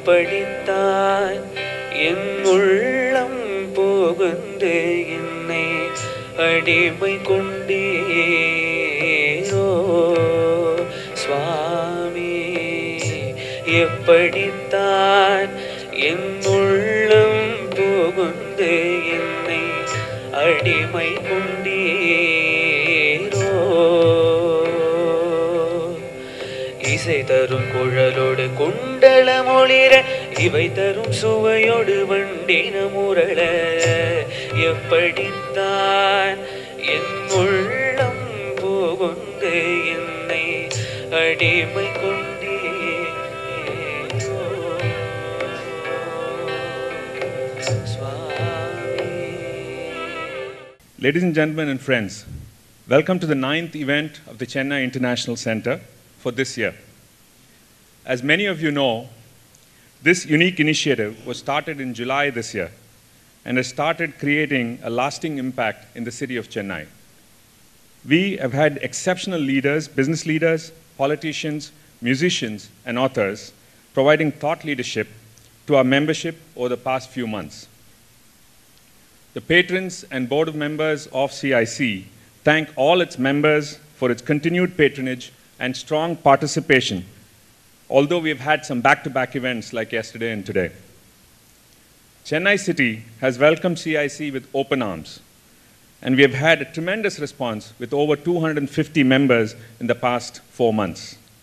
எப்படித்தான் என் உள்ளம் புகுந்து என்னை அடிமை கொண்டீரோ சுவாமி. எப்படித்தான் என் உள்ளம் புகுந்து என்னை அடிமை கொண்டீரோ. இசை தரும் குழலோடு குண்டல மொழிர இவை தரும் சுவையோடு வண்டின முரள. எப்படித்தான் என் உள்ளம் புகுந்து என்னை அடிமை கொண்டீரோ சுவாமி. Ladies and gentlemen and friends, welcome to the 9th event of the Chennai International Center for this year. As many of you know, this unique initiative was started in July this year and has started creating a lasting impact in the city of Chennai. We have had exceptional leaders, business leaders, politicians, musicians, and authors providing thought leadership to our membership over the past few months. The patrons and board of members of CIC thank all its members for its continued patronage and strong participation, although we've had some back-to-back events like yesterday and today. Chennai City has welcomed CIC with open arms, and we have had a tremendous response with over 250 members in the past 4 months.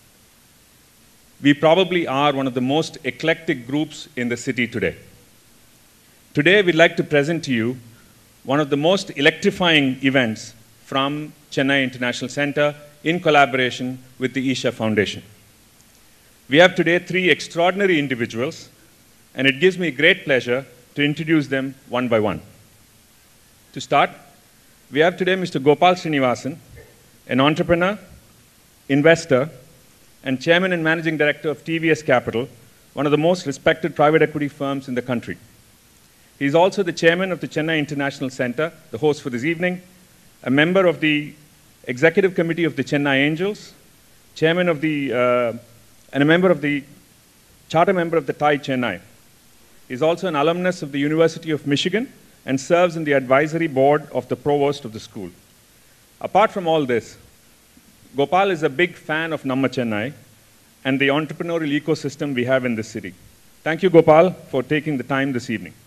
We probably are one of the most eclectic groups in the city today. Today, we'd like to present to you one of the most electrifying events from Chennai International Center in collaboration with the Isha Foundation. We have today 3 extraordinary individuals, and it gives me great pleasure to introduce them one by one. To start, we have today Mr. Gopal Srinivasan, an entrepreneur, investor, and chairman and managing director of TVS Capital, one of the most respected private equity firms in the country. He is also the chairman of the Chennai International Center, the host for this evening, a member of the executive committee of the Chennai Angels, chairman of the and a member of the charter member of the TIE Chennai. He is also an alumnus of the University of Michigan and serves in the advisory board of the provost of the school. Apart from all this, Gopal is a big fan of Namma Chennai and the entrepreneurial ecosystem we have in this city. Thank you, Gopal, for taking the time this evening.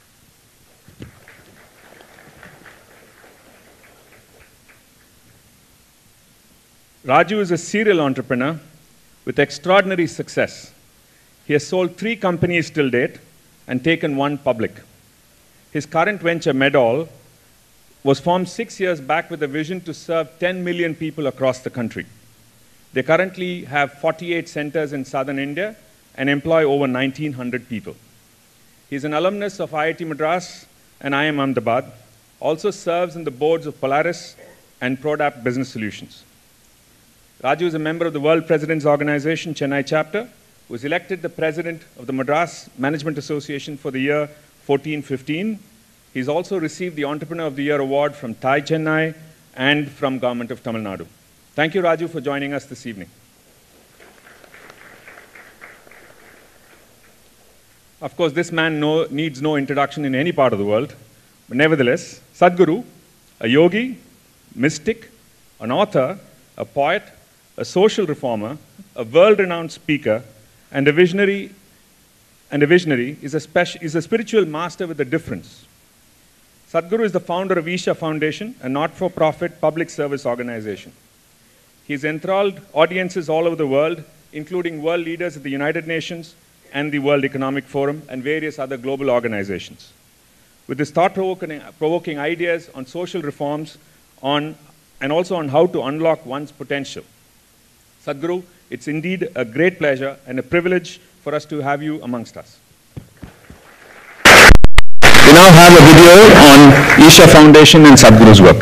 Raju is a serial entrepreneur with extraordinary success. He has sold 3 companies till date and taken 1 public. His current venture, Medall, was formed 6 years back with a vision to serve 10 million people across the country. They currently have 48 centers in southern India and employ over 1,900 people. He is an alumnus of IIT Madras and IIM Ahmedabad, also serves in the boards of Polaris and Prodap Business Solutions. Raju is a member of the World Presidents Organization Chennai chapter, who was elected the president of the Madras Management Association for the year 14-15. He's also received the Entrepreneur of the Year award from TIE Chennai and from Government of Tamil Nadu. Thank you, Raju, for joining us this evening. Of course, this man needs no introduction in any part of the world, but nevertheless, Sadhguru, a yogi, mystic, an author, a poet, a social reformer, a world-renowned speaker, and a visionary, is a spiritual master with a difference. Sadhguru is the founder of Isha Foundation, a not-for-profit public service organization. He's enthralled audiences all over the world, including world leaders at the United Nations and the World Economic Forum and various other global organizations. With his thought-provoking ideas on social reforms and also on how to unlock one's potential. Sadhguru, it's indeed a great pleasure and a privilege for us to have you amongst us. We now have a video on Isha Foundation and Sadhguru's work.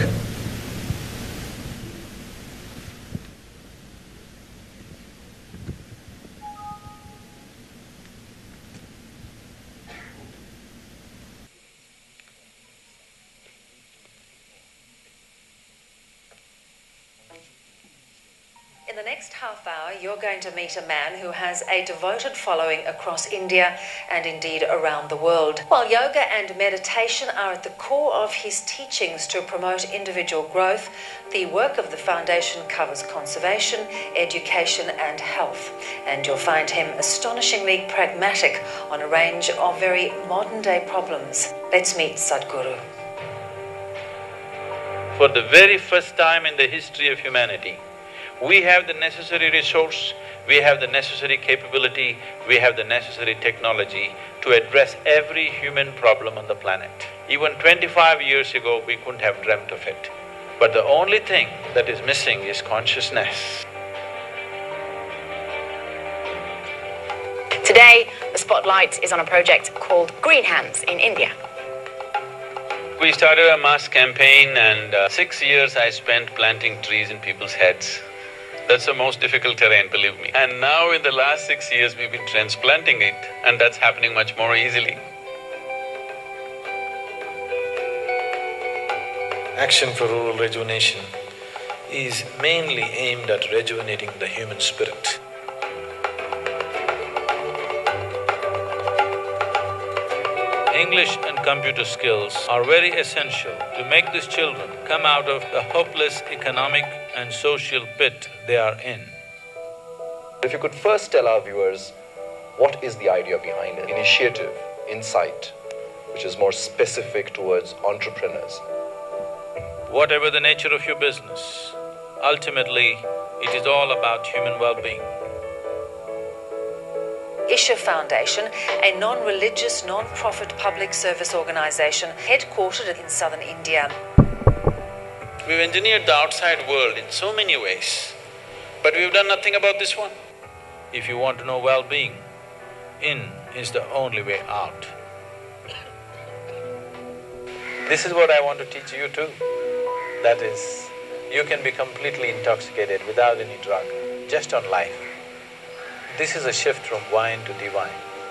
In the next half hour, you're going to meet a man who has a devoted following across India and indeed around the world. While yoga and meditation are at the core of his teachings to promote individual growth, the work of the foundation covers conservation, education and health. And you'll find him astonishingly pragmatic on a range of very modern-day problems. Let's meet Sadhguru. For the very first time in the history of humanity, we have the necessary resource, we have the necessary capability, we have the necessary technology to address every human problem on the planet. Even 25 years ago, we couldn't have dreamt of it. But the only thing that is missing is consciousness. Today, the spotlight is on a project called Green Hands in India. We started a mass campaign and 6 years I spent planting trees in people's heads. That's the most difficult terrain, believe me. And now in the last 6 years, we've been transplanting it, and that's happening much more easily. Action for Rural Rejuvenation is mainly aimed at rejuvenating the human spirit. English and computer skills are very essential to make these children come out of the hopeless economic and social pit they are in. If you could first tell our viewers, what is the idea behind it? Initiative, insight, which is more specific towards entrepreneurs. Whatever the nature of your business, ultimately, it is all about human well-being. Isha Foundation, a non-religious, non-profit public service organisation headquartered in southern India. We've engineered the outside world in so many ways, but we've done nothing about this one. If you want to know well-being, in is the only way out. This is what I want to teach you too. That is, you can be completely intoxicated without any drug, just on life. This is a shift from wine to divine.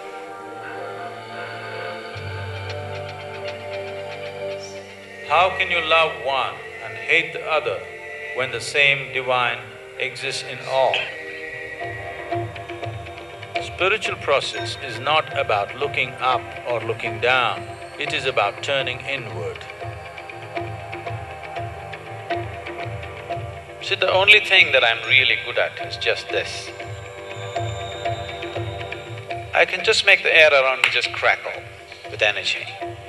How can you love one and hate the other when the same divine exists in all? Spiritual process is not about looking up or looking down, it is about turning inward. See, the only thing that I'm really good at is just this. I can just make the air around me just crackle with energy.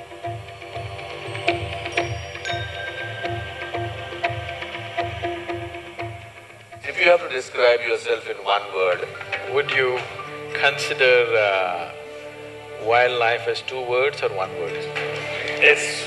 If you have to describe yourself in one word, Would you consider wildlife as 2 words or 1 word? it's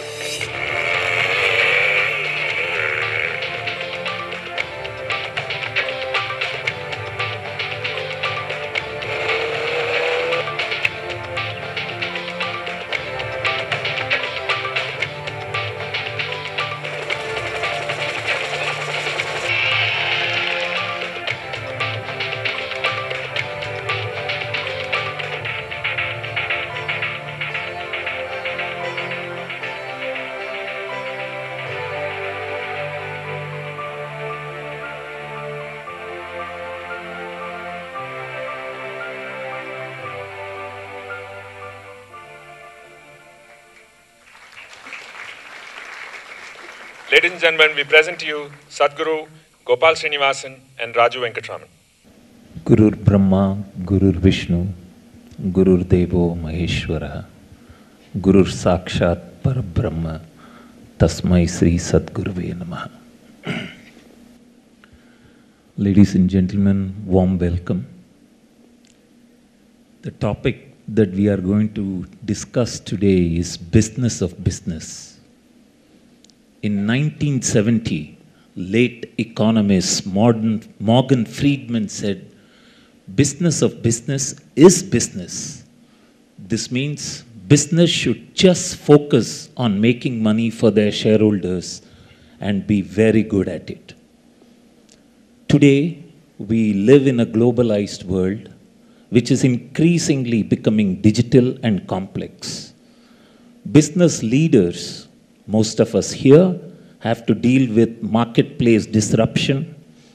Ladies and gentlemen, we present to you Sadhguru, Gopal Srinivasan and Raju Venkatraman. Gurur Brahma, Gurur Vishnu, Gurur Devo Maheshwara, Gurur Sakshat Parabrahma, Tasmai Sri Sadguruve Namaha. Ladies and gentlemen, warm welcome. The topic that we are going to discuss today is business of business. In 1970, late economist Morgan Friedman said, business of business is business. This means business should just focus on making money for their shareholders and be very good at it. Today, we live in a globalized world which is increasingly becoming digital and complex. Business leaders, most of us here, have to deal with marketplace disruption,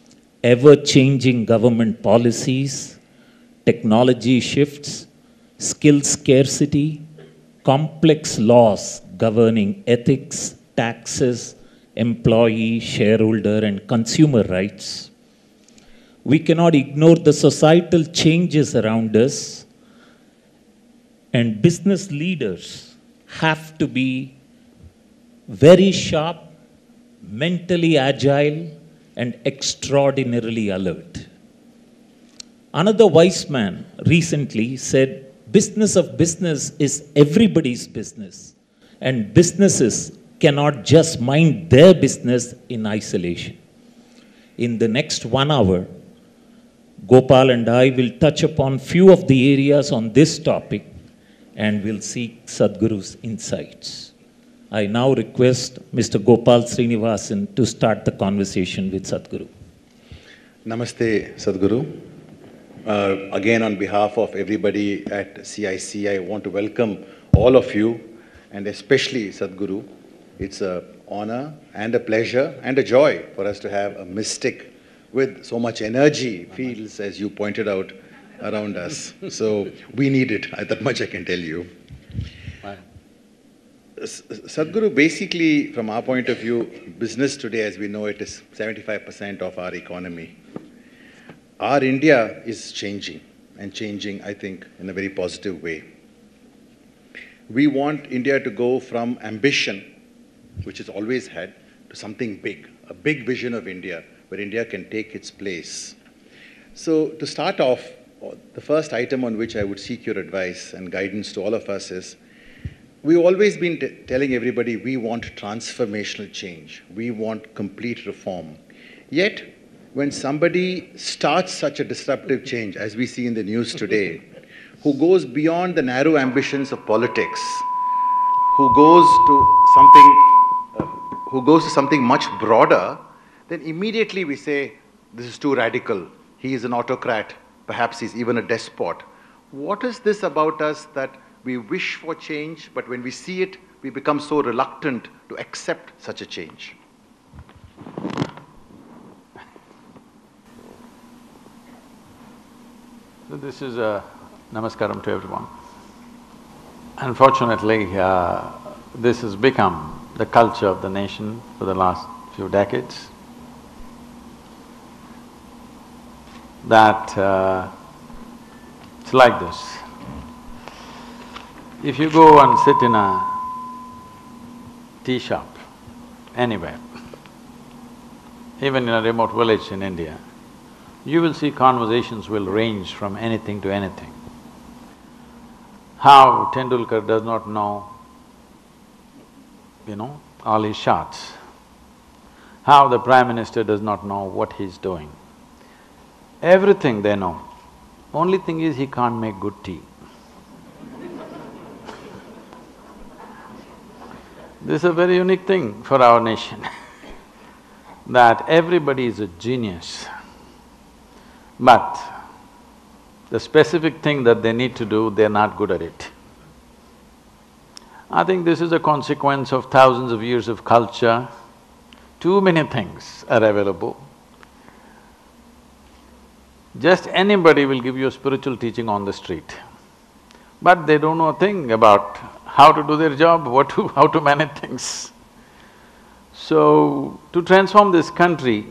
ever-changing government policies, technology shifts, skill scarcity, complex laws governing ethics, taxes, employee, shareholder, and consumer rights. We cannot ignore the societal changes around us, and business leaders have to be very sharp, mentally agile, and extraordinarily alert. Another wise man recently said, business of business is everybody's business, and businesses cannot just mind their business in isolation. In the next 1 hour, Gopal and I will touch upon few of the areas on this topic and will seek Sadhguru's insights. I now request Mr. Gopal Srinivasan to start the conversation with Sadhguru. Namaste, Sadhguru. Again, on behalf of everybody at CIC, I want to welcome all of you, and especially Sadhguru. It's an honor and a pleasure and a joy for us to have a mystic with so much energy, feels, as you pointed out, around us. So we need it, that much I can tell you. Sadhguru, basically, from our point of view, business today, as we know it, is 75% of our economy. Our India is changing, and changing, I think, in a very positive way. We want India to go from ambition, which it's always had, to something big, a big vision of India, where India can take its place. So to start off, the first item on which I would seek your advice and guidance to all of us is, we've always been telling everybody we want transformational change, we want complete reform. Yet, when somebody starts such a disruptive change, as we see in the news today, who goes beyond the narrow ambitions of politics, who goes to something much broader, then immediately we say, this is too radical, he is an autocrat, perhaps he's even a despot. What is this about us that we wish for change, but when we see it, we become so reluctant to accept such a change? So this is a namaskaram to everyone. Unfortunately, this has become the culture of the nation for the last few decades. That it's like this. If you go and sit in a tea shop anywhere, even in a remote village in India, you will see conversations will range from anything to anything. How Tendulkar does not know, all his shots. How the Prime Minister does not know what he's doing. Everything they know. Only thing is he can't make good tea. This is a very unique thing for our nation that everybody is a genius, but the specific thing that they need to do, they're not good at it. I think this is a consequence of thousands of years of culture. Too many things are available. Just anybody will give you a spiritual teaching on the street, but they don't know a thing about how to do their job, how to manage things. So, to transform this country,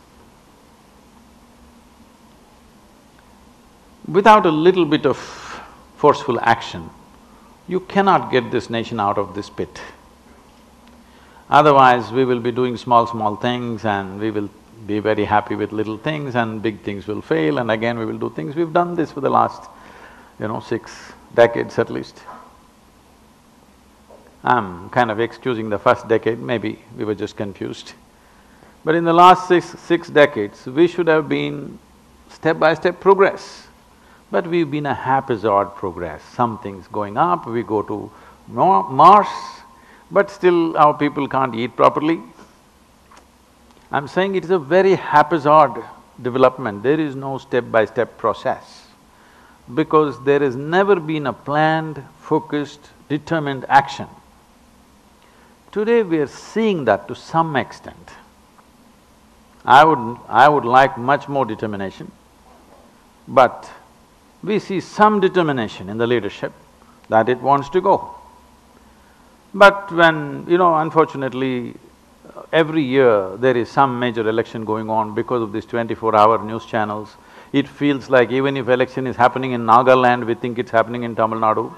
without a little bit of forceful action, you cannot get this nation out of this pit. Otherwise, we will be doing small things and we will be very happy with little things and big things will fail and again we will do things. We've done this for the last, 6 decades at least. I'm kind of excusing the first decade, maybe we were just confused. But in the last six decades, we should have been step-by-step progress. But we've been a haphazard progress. Some things going up, we go to Mars, but still our people can't eat properly. I'm saying it is a very haphazard development, there is no step-by-step process. Because there has never been a planned, focused, determined action. Today we are seeing that to some extent. I would like much more determination, but we see some determination in the leadership that it wants to go. But when, unfortunately, every year there is some major election going on because of these 24-hour news channels, it feels like even if election is happening in Nagaland, we think it's happening in Tamil Nadu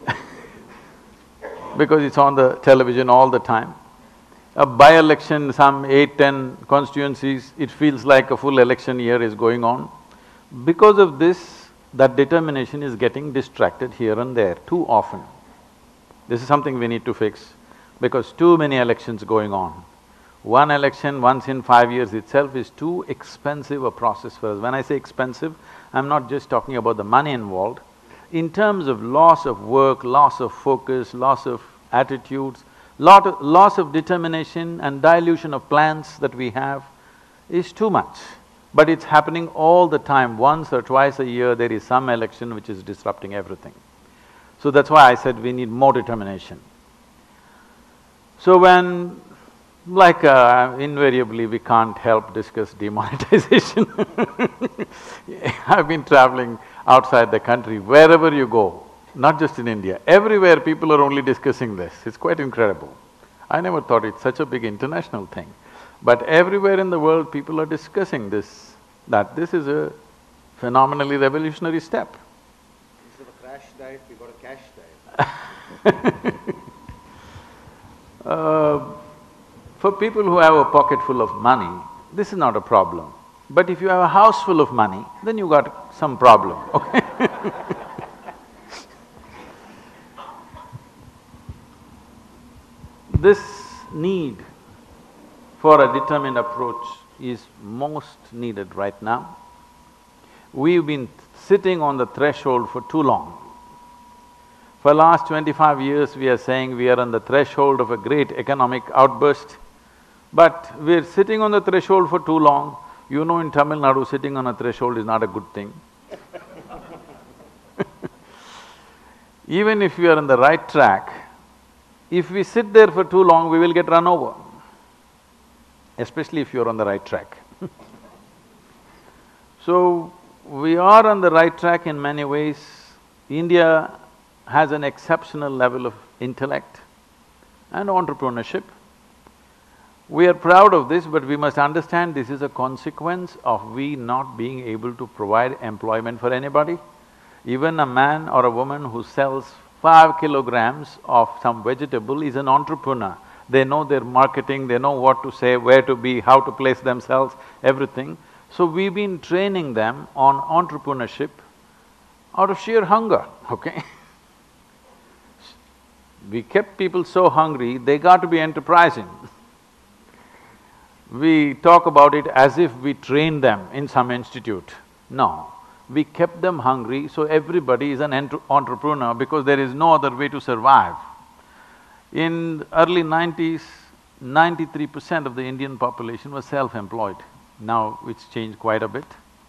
because it's on the television all the time. A by-election, some 8, 10 constituencies, it feels like a full election year is going on. Because of this, that determination is getting distracted here and there too often. This is something we need to fix, because too many elections going on. One election once in 5 years itself is too expensive a process for us. When I say expensive, I'm not just talking about the money involved. In terms of loss of work, loss of focus, loss of attitudes, loss of determination and dilution of plans that we have is too much. But it's happening all the time. Once or twice a year, there is some election which is disrupting everything. So that's why I said we need more determination. So when… invariably we can't help discuss demonetization. I've been traveling outside the country, wherever you go, not just in India, everywhere people are only discussing this. It's quite incredible. I never thought it's such a big international thing. But everywhere in the world, people are discussing this, that this is a phenomenally revolutionary step. Instead of a crash diet, we got a cash diet. For people who have a pocket full of money, this is not a problem. But if you have a house full of money, then you got some problem, okay? This need for a determined approach is most needed right now. We've been sitting on the threshold for too long. For last 25 years, we are saying we are on the threshold of a great economic outburst, but we're sitting on the threshold for too long. You know, in Tamil Nadu, sitting on a threshold is not a good thing. Even if we are on the right track, if we sit there for too long, we will get run over, especially if you're on the right track. So, we are on the right track in many ways. India has an exceptional level of intellect and entrepreneurship. We are proud of this, but we must understand this is a consequence of we not being able to provide employment for anybody. Even a man or a woman who sells 5 kilograms of some vegetable is an entrepreneur. They know their marketing, they know what to say, where to be, how to place themselves, everything. So we've been training them on entrepreneurship out of sheer hunger, okay? We kept people so hungry, they got to be enterprising. We talk about it as if we trained them in some institute. No, we kept them hungry, so everybody is an entrepreneur because there is no other way to survive. In early 90s, 93% of the Indian population was self-employed. Now it's changed quite a bit.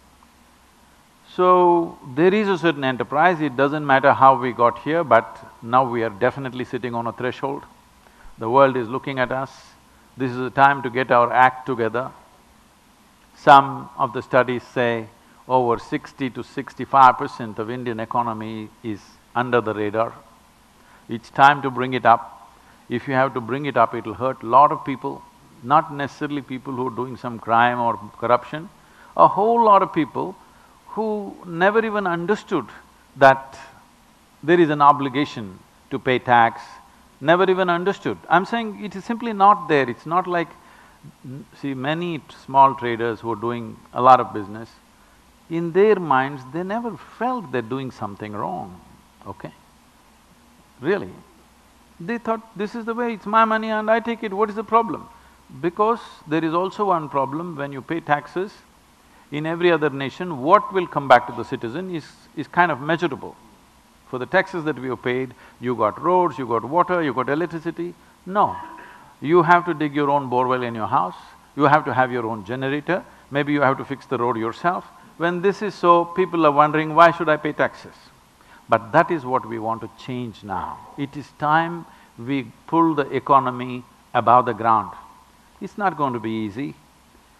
So, there is a certain enterprise, it doesn't matter how we got here, but now we are definitely sitting on a threshold. The world is looking at us. This is the time to get our act together. Some of the studies say over 60 to 65% of Indian economy is under the radar. It's time to bring it up. If you have to bring it up, it'll hurt a lot of people, not necessarily people who are doing some crime or corruption, a whole lot of people who never even understood that there is an obligation to pay tax, never even understood. I'm saying it is simply not there, it's not like… See, many small traders who are doing a lot of business, in their minds, they never felt they're doing something wrong, okay? Really. They thought, this is the way, it's my money and I take it, what is the problem? Because there is also one problem, when you pay taxes, in every other nation, what will come back to the citizen is kind of measurable. For the taxes that we have paid, you got roads, you got water, you got electricity. No, you have to dig your own borewell in your house, you have to have your own generator, maybe you have to fix the road yourself. When this is so, people are wondering, why should I pay taxes? But that is what we want to change now. It is time we pull the economy above the ground. It's not going to be easy.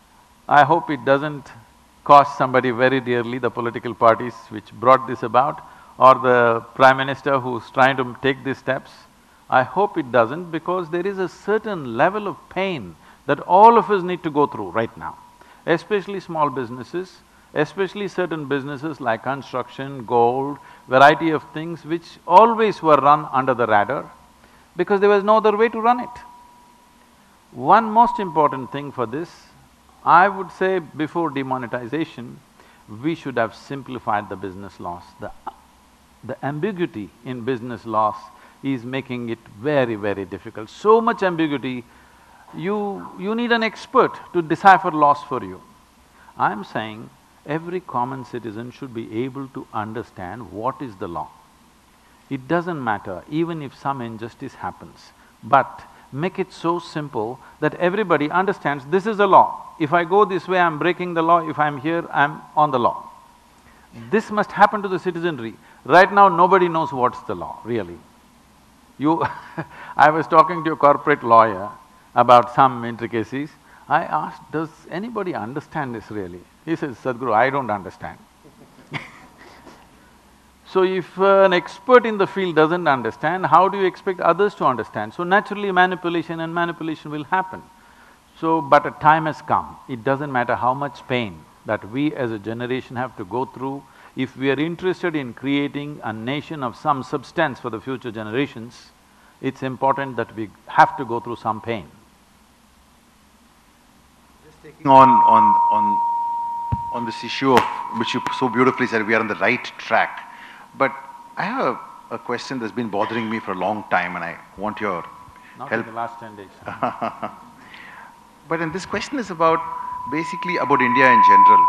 I hope it doesn't cost somebody very dearly, the political parties which brought this about, or the Prime Minister who's trying to take these steps. I hope it doesn't, because there is a certain level of pain that all of us need to go through right now, especially small businesses, especially certain businesses like construction, gold, variety of things which always were run under the radar because there was no other way to run it. One most important thing for this, I would say before demonetization, we should have simplified the business laws. The ambiguity in business laws is making it very, very difficult. So much ambiguity, you need an expert to decipher laws for you. I'm saying every common citizen should be able to understand what is the law. It doesn't matter even if some injustice happens, but make it so simple that everybody understands this is the law. If I go this way, I'm breaking the law. If I'm here, I'm on the law. This must happen to the citizenry. Right now, nobody knows what's the law, really. I was talking to a corporate lawyer about some intricacies. I asked, does anybody understand this really? He says, Sadhguru, I don't understand. So if an expert in the field doesn't understand, how do you expect others to understand? So naturally manipulation will happen. So, but a time has come. It doesn't matter how much pain that we as a generation have to go through. If we are interested in creating a nation of some substance for the future generations, it's important that we have to go through some pain. Just taking on this issue of which you so beautifully said, we are on the right track. But I have a question that's been bothering me for a long time, and I want your Not help. in the last 10 days. But then this question is basically about India in general.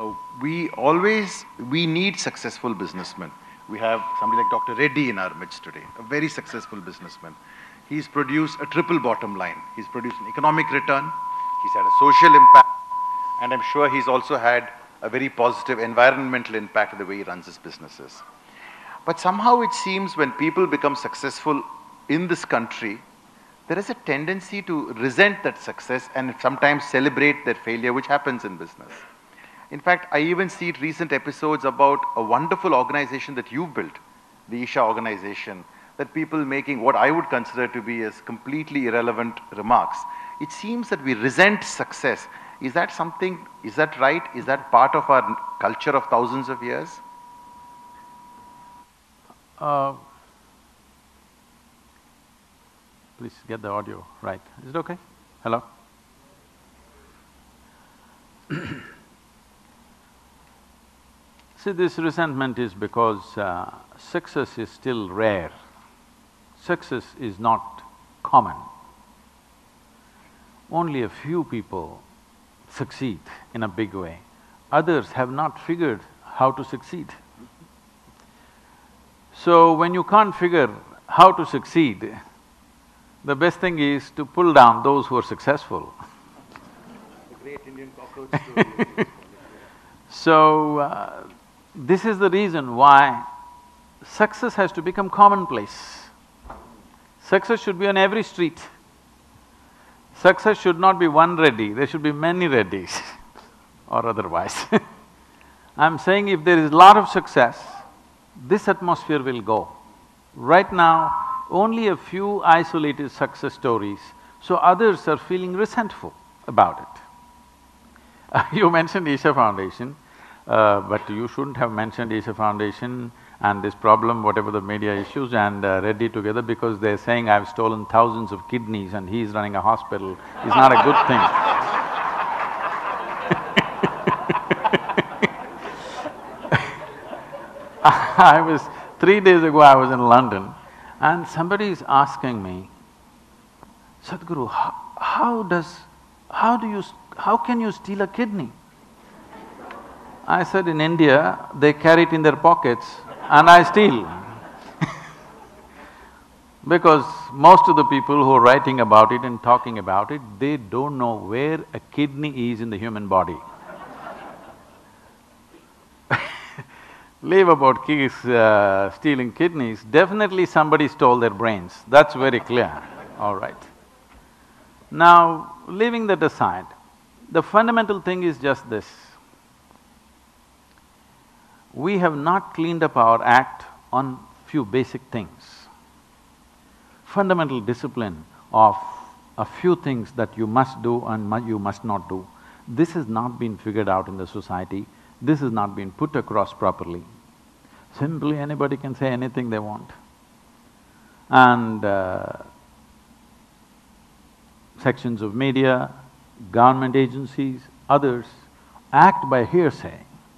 We need successful businessmen. We have somebody like Dr. Reddy in our midst today, a very successful businessman. He's produced a triple bottom line. He's produced an economic return, he's had a social impact, and I'm sure he's also had a very positive environmental impact in the way he runs his businesses. But somehow it seems when people become successful in this country, there is a tendency to resent that success and sometimes celebrate their failure, which happens in business. In fact, I even see it recent episodes about a wonderful organization that you built, the Isha organization, that people making what I would consider to be as completely irrelevant remarks. It seems that we resent success. Is that something, is that right? Is that part of our culture of thousands of years? Please get the audio right. Is it okay? Hello? See, this resentment is because success is still rare. Success is not common. Only a few people succeed in a big way. Others have not figured how to succeed. So when you can't figure how to succeed, the best thing is to pull down those who are successful. The great Indian cockroach story. So, this is the reason why success has to become commonplace. Success should be on every street. Success should not be one Reddy, there should be many Reddys or otherwise. I'm saying if there is a lot of success, this atmosphere will go. Right now, only a few isolated success stories, so others are feeling resentful about it. You mentioned Isha Foundation, but you shouldn't have mentioned Isha Foundation and this problem, whatever the media issues, and Reddy together, because they're saying I've stolen thousands of kidneys and he's running a hospital, is not a good thing. Three days ago I was in London and somebody is asking me, Sadhguru, how can you steal a kidney? I said, in India, they carry it in their pockets and I steal. Because most of the people who are writing about it and talking about it, they don't know where a kidney is in the human body. Leave about stealing kidneys, definitely somebody stole their brains, that's very clear, all right. Now, leaving that aside, the fundamental thing is just this. We have not cleaned up our act on few basic things. Fundamental discipline of a few things that you must do and you must not do. This has not been figured out in the society, this has not been put across properly. Simply anybody can say anything they want. And sections of media, government agencies, others act by hearsay.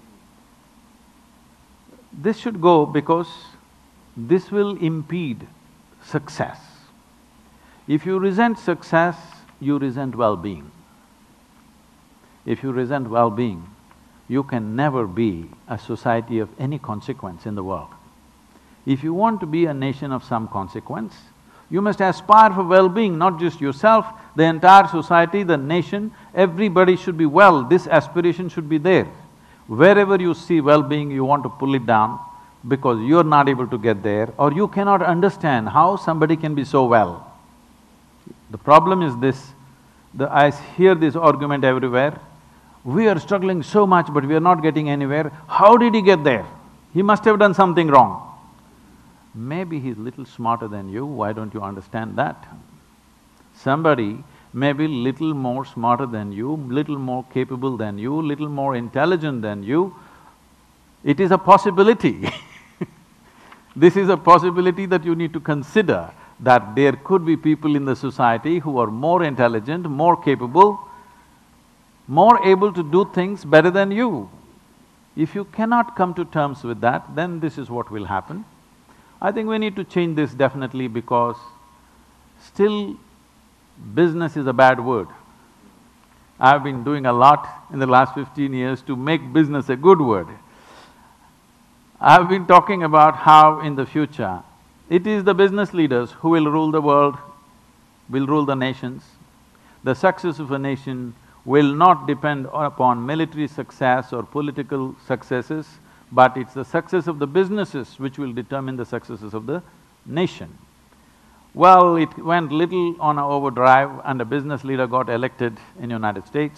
This should go because this will impede success. If you resent success, you resent well-being. If you resent well-being, you can never be a society of any consequence in the world. If you want to be a nation of some consequence, you must aspire for well-being, not just yourself, the entire society, the nation, everybody should be well, this aspiration should be there. Wherever you see well-being, you want to pull it down because you're not able to get there or you cannot understand how somebody can be so well. The problem is this, I hear this argument everywhere, we are struggling so much but we are not getting anywhere, how did he get there? He must have done something wrong. Maybe he's little smarter than you, why don't you understand that? Somebody may be little more smarter than you, little more capable than you, little more intelligent than you. It is a possibility This is a possibility that you need to consider, that there could be people in the society who are more intelligent, more capable, more able to do things better than you. If you cannot come to terms with that, then this is what will happen. I think we need to change this definitely, because still business is a bad word. I've been doing a lot in the last 15 years to make business a good word. I've been talking about how in the future, it is the business leaders who will rule the world, will rule the nations. The success of a nation will not depend upon military success or political successes, but it's the success of the businesses which will determine the successes of the nation. Well, it went little on an overdrive and a business leader got elected in United States.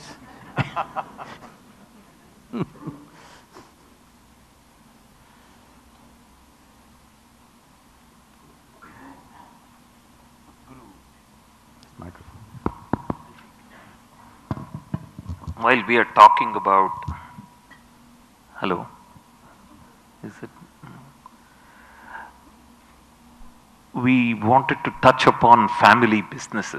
While we are talking about… Hello? Is it… We wanted to touch upon family businesses.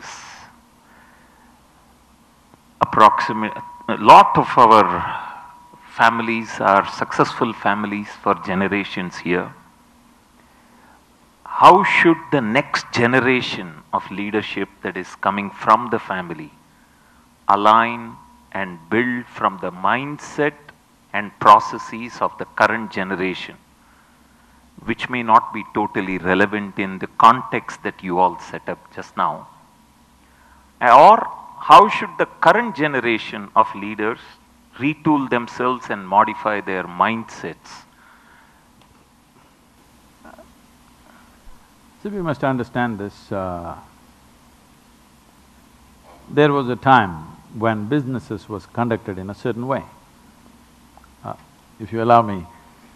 A lot of our families are successful families for generations here. How should the next generation of leadership that is coming from the family align and build from the mindset and processes of the current generation, which may not be totally relevant in the context that you all set up just now? Or how should the current generation of leaders retool themselves and modify their mindsets? So we must understand this, there was a time when businesses was conducted in a certain way. If you allow me,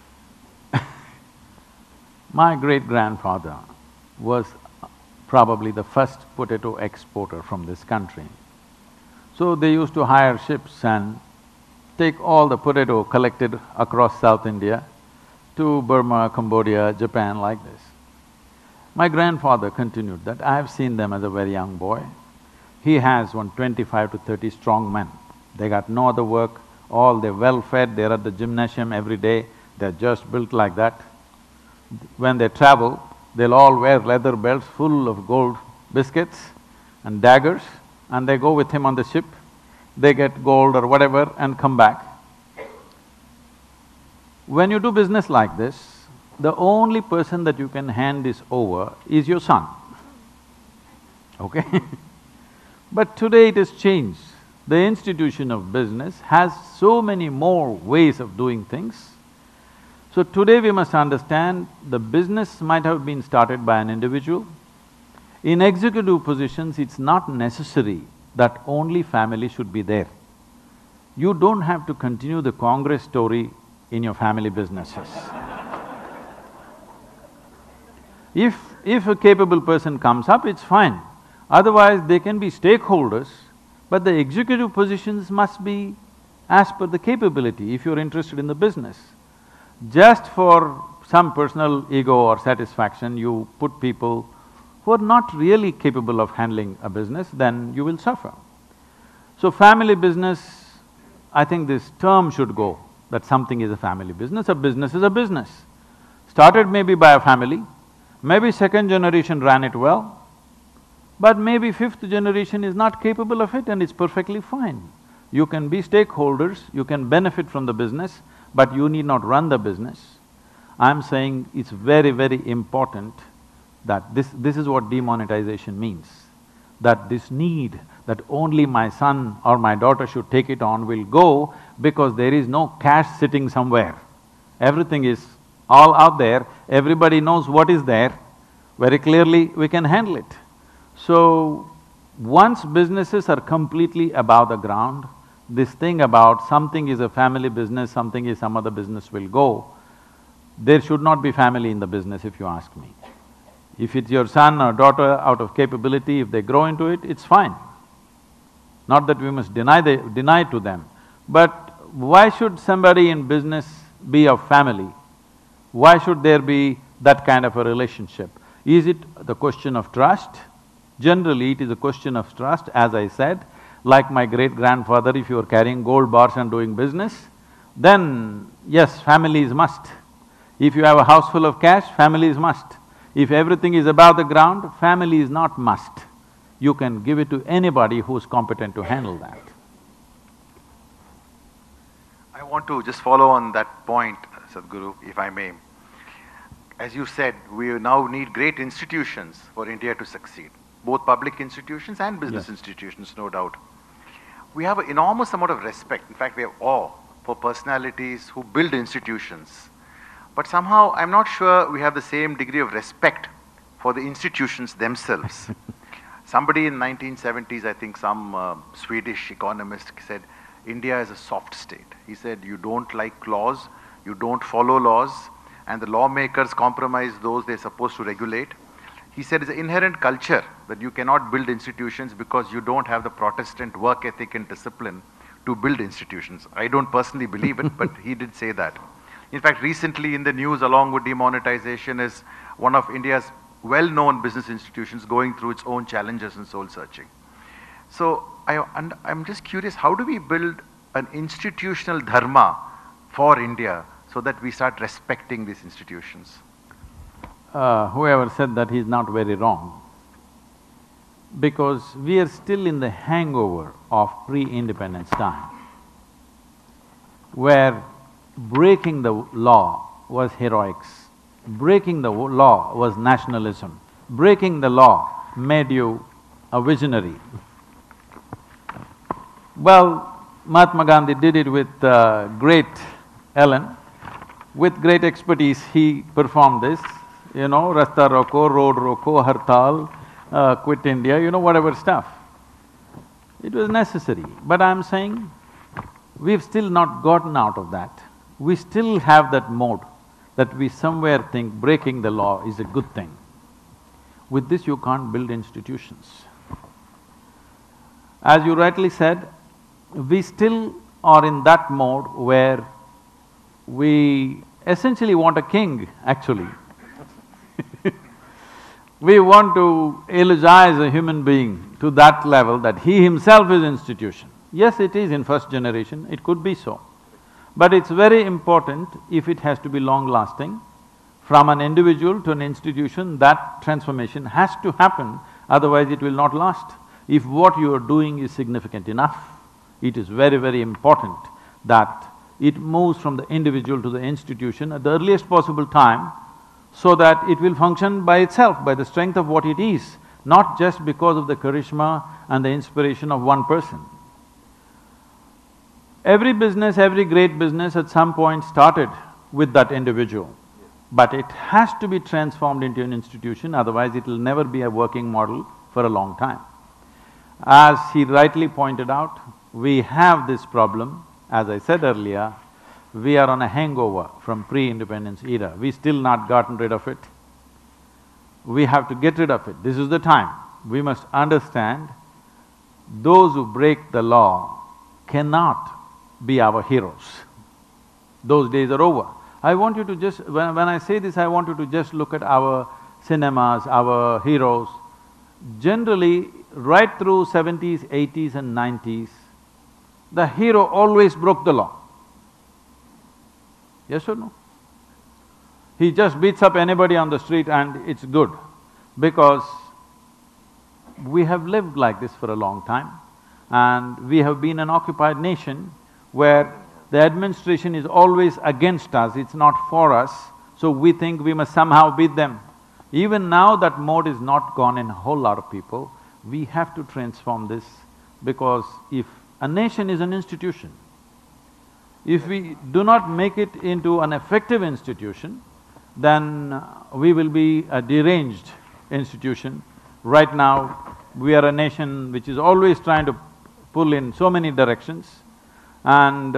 my great-grandfather was probably the first potato exporter from this country. So they used to hire ships and take all the potato collected across South India to Burma, Cambodia, Japan, like this. My grandfather continued that. I have seen them as a very young boy. He has 25 to 30 strong men. They got no other work, they're well-fed, they're at the gymnasium every day, they're just built like that. When they travel, they'll all wear leather belts full of gold biscuits and daggers, and they go with him on the ship. They get gold or whatever and come back. When you do business like this, the only person that you can hand this over is your son, okay? But today it has changed. The institution of business has so many more ways of doing things. So today we must understand the business might have been started by an individual. In executive positions, it's not necessary that only family should be there. You don't have to continue the Congress story in your family businesses. If a capable person comes up, it's fine. Otherwise, they can be stakeholders, but the executive positions must be as per the capability if you're interested in the business. Just for some personal ego or satisfaction, you put people who are not really capable of handling a business, then you will suffer. So family business, I think this term should go, that something is a family business. A business is a business. Started maybe by a family, maybe second generation ran it well, but maybe fifth generation is not capable of it and it's perfectly fine. You can be stakeholders, you can benefit from the business, but you need not run the business. I'm saying it's very, very important that this is what demonetization means. That this need that only my son or my daughter should take it on will go because there is no cash sitting somewhere. Everything is all out there, everybody knows what is there, very clearly we can handle it. So, once businesses are completely above the ground, this thing about something is a family business, something is some other business will go, there should not be family in the business if you ask me. If it's your son or daughter out of capability, if they grow into it, it's fine. Not that we must deny to them, but why should somebody in business be of family? Why should there be that kind of a relationship? Is it the question of trust? Generally, it is a question of trust, as I said. Like my great-grandfather, if you are carrying gold bars and doing business, then yes, family is must. If you have a house full of cash, family is must. If everything is above the ground, family is not must. You can give it to anybody who's competent to handle that. I want to just follow on that point, Sadhguru, if I may. As you said, we now need great institutions for India to succeed, both public institutions and business institutions, no doubt. We have an enormous amount of respect, in fact we have awe for personalities who build institutions. But somehow I'm not sure we have the same degree of respect for the institutions themselves. Somebody in 1970s, I think some Swedish economist said, India is a soft state. He said, you don't like laws, you don't follow laws, and the lawmakers compromise those they're supposed to regulate. He said it's an inherent culture that you cannot build institutions because you don't have the Protestant work ethic and discipline to build institutions. I don't personally believe it, but he did say that. In fact, recently in the news along with demonetization is one of India's well-known business institutions going through its own challenges and soul-searching. So, I'm just curious, how do we build an institutional dharma for India so that we start respecting these institutions? Whoever said that, he's not very wrong. Because we are still in the hangover of pre-independence time, where breaking the law was heroics, breaking the law was nationalism, breaking the law made you a visionary. Well, Mahatma Gandhi did it with great Ellen. With great expertise, he performed this, you know, Rasta Roko, Road Roko, Hartal, Quit India, you know, whatever stuff. It was necessary, but I'm saying we've still not gotten out of that. We still have that mode that we somewhere think breaking the law is a good thing. With this, you can't build institutions. As you rightly said, we still are in that mode where we essentially want a king, actually. We want to eulogize a human being to that level that he himself is institution. Yes, it is in first generation, it could be so. But it's very important if it has to be long-lasting. From an individual to an institution, that transformation has to happen, otherwise it will not last. If what you are doing is significant enough, it is very, very important that it moves from the individual to the institution at the earliest possible time so that it will function by itself, by the strength of what it is, not just because of the charisma and the inspiration of one person. Every business, every great business at some point started with that individual, but it has to be transformed into an institution, otherwise it will never be a working model for a long time. As he rightly pointed out, we have this problem, as I said earlier, we are on a hangover from pre-independence era. We still not gotten rid of it. We have to get rid of it. This is the time. We must understand those who break the law cannot be our heroes. Those days are over. I want you to just… when I say this, I want you to just look at our cinemas, our heroes. Generally, right through 70s, 80s and 90s, the hero always broke the law. Yes or no? He just beats up anybody on the street and it's good, because we have lived like this for a long time and we have been an occupied nation where the administration is always against us, it's not for us, so we think we must somehow beat them. Even now that mode is not gone in a whole lot of people. We have to transform this, because if a nation is an institution, if we do not make it into an effective institution, then we will be a deranged institution. Right now, we are a nation which is always trying to pull in so many directions, and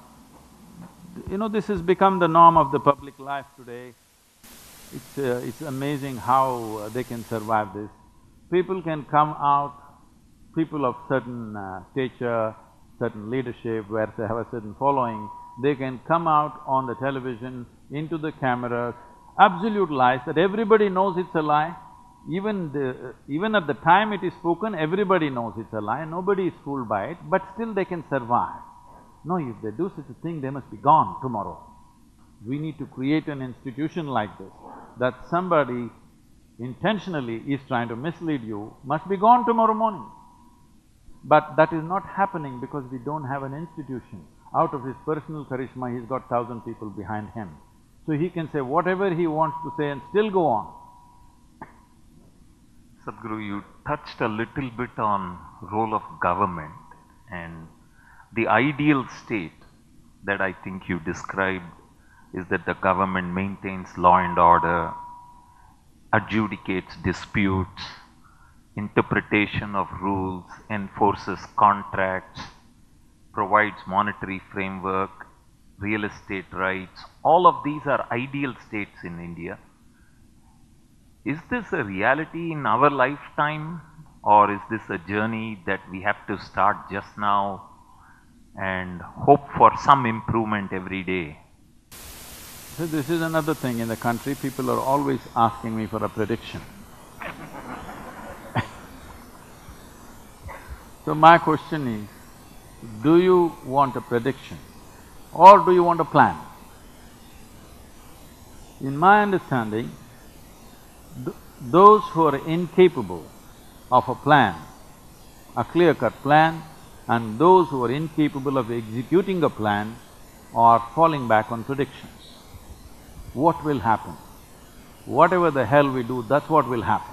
this has become the norm of the public life today. It's amazing how they can survive this. People can come out, people of certain stature, certain leadership, where they have a certain following, they can come out on the television, into the cameras, absolute lies that everybody knows it's a lie. Even at the time it is spoken, everybody knows it's a lie, nobody is fooled by it, but still they can survive. No, if they do such a thing, they must be gone tomorrow. We need to create an institution like this, that somebody intentionally is trying to mislead you, must be gone tomorrow morning. But that is not happening because we don't have an institution. Out of his personal charisma, he's got 1,000 people behind him. So he can say whatever he wants to say and still go on. Sadhguru, you touched a little bit on role of government, and the ideal state that I think you described is that the government maintains law and order, adjudicates disputes, interpretation of rules, enforces contracts, provides monetary framework, real estate rights. All of these are ideal states in India. Is this a reality in our lifetime, or is this a journey that we have to start just now and hope for some improvement every day? So this is another thing in the country, people are always asking me for a prediction. So my question is, do you want a prediction or do you want a plan? In my understanding, those who are incapable of a plan, a clear-cut plan, and those who are incapable of executing a plan are falling back on predictions. What will happen? Whatever the hell we do, that's what will happen.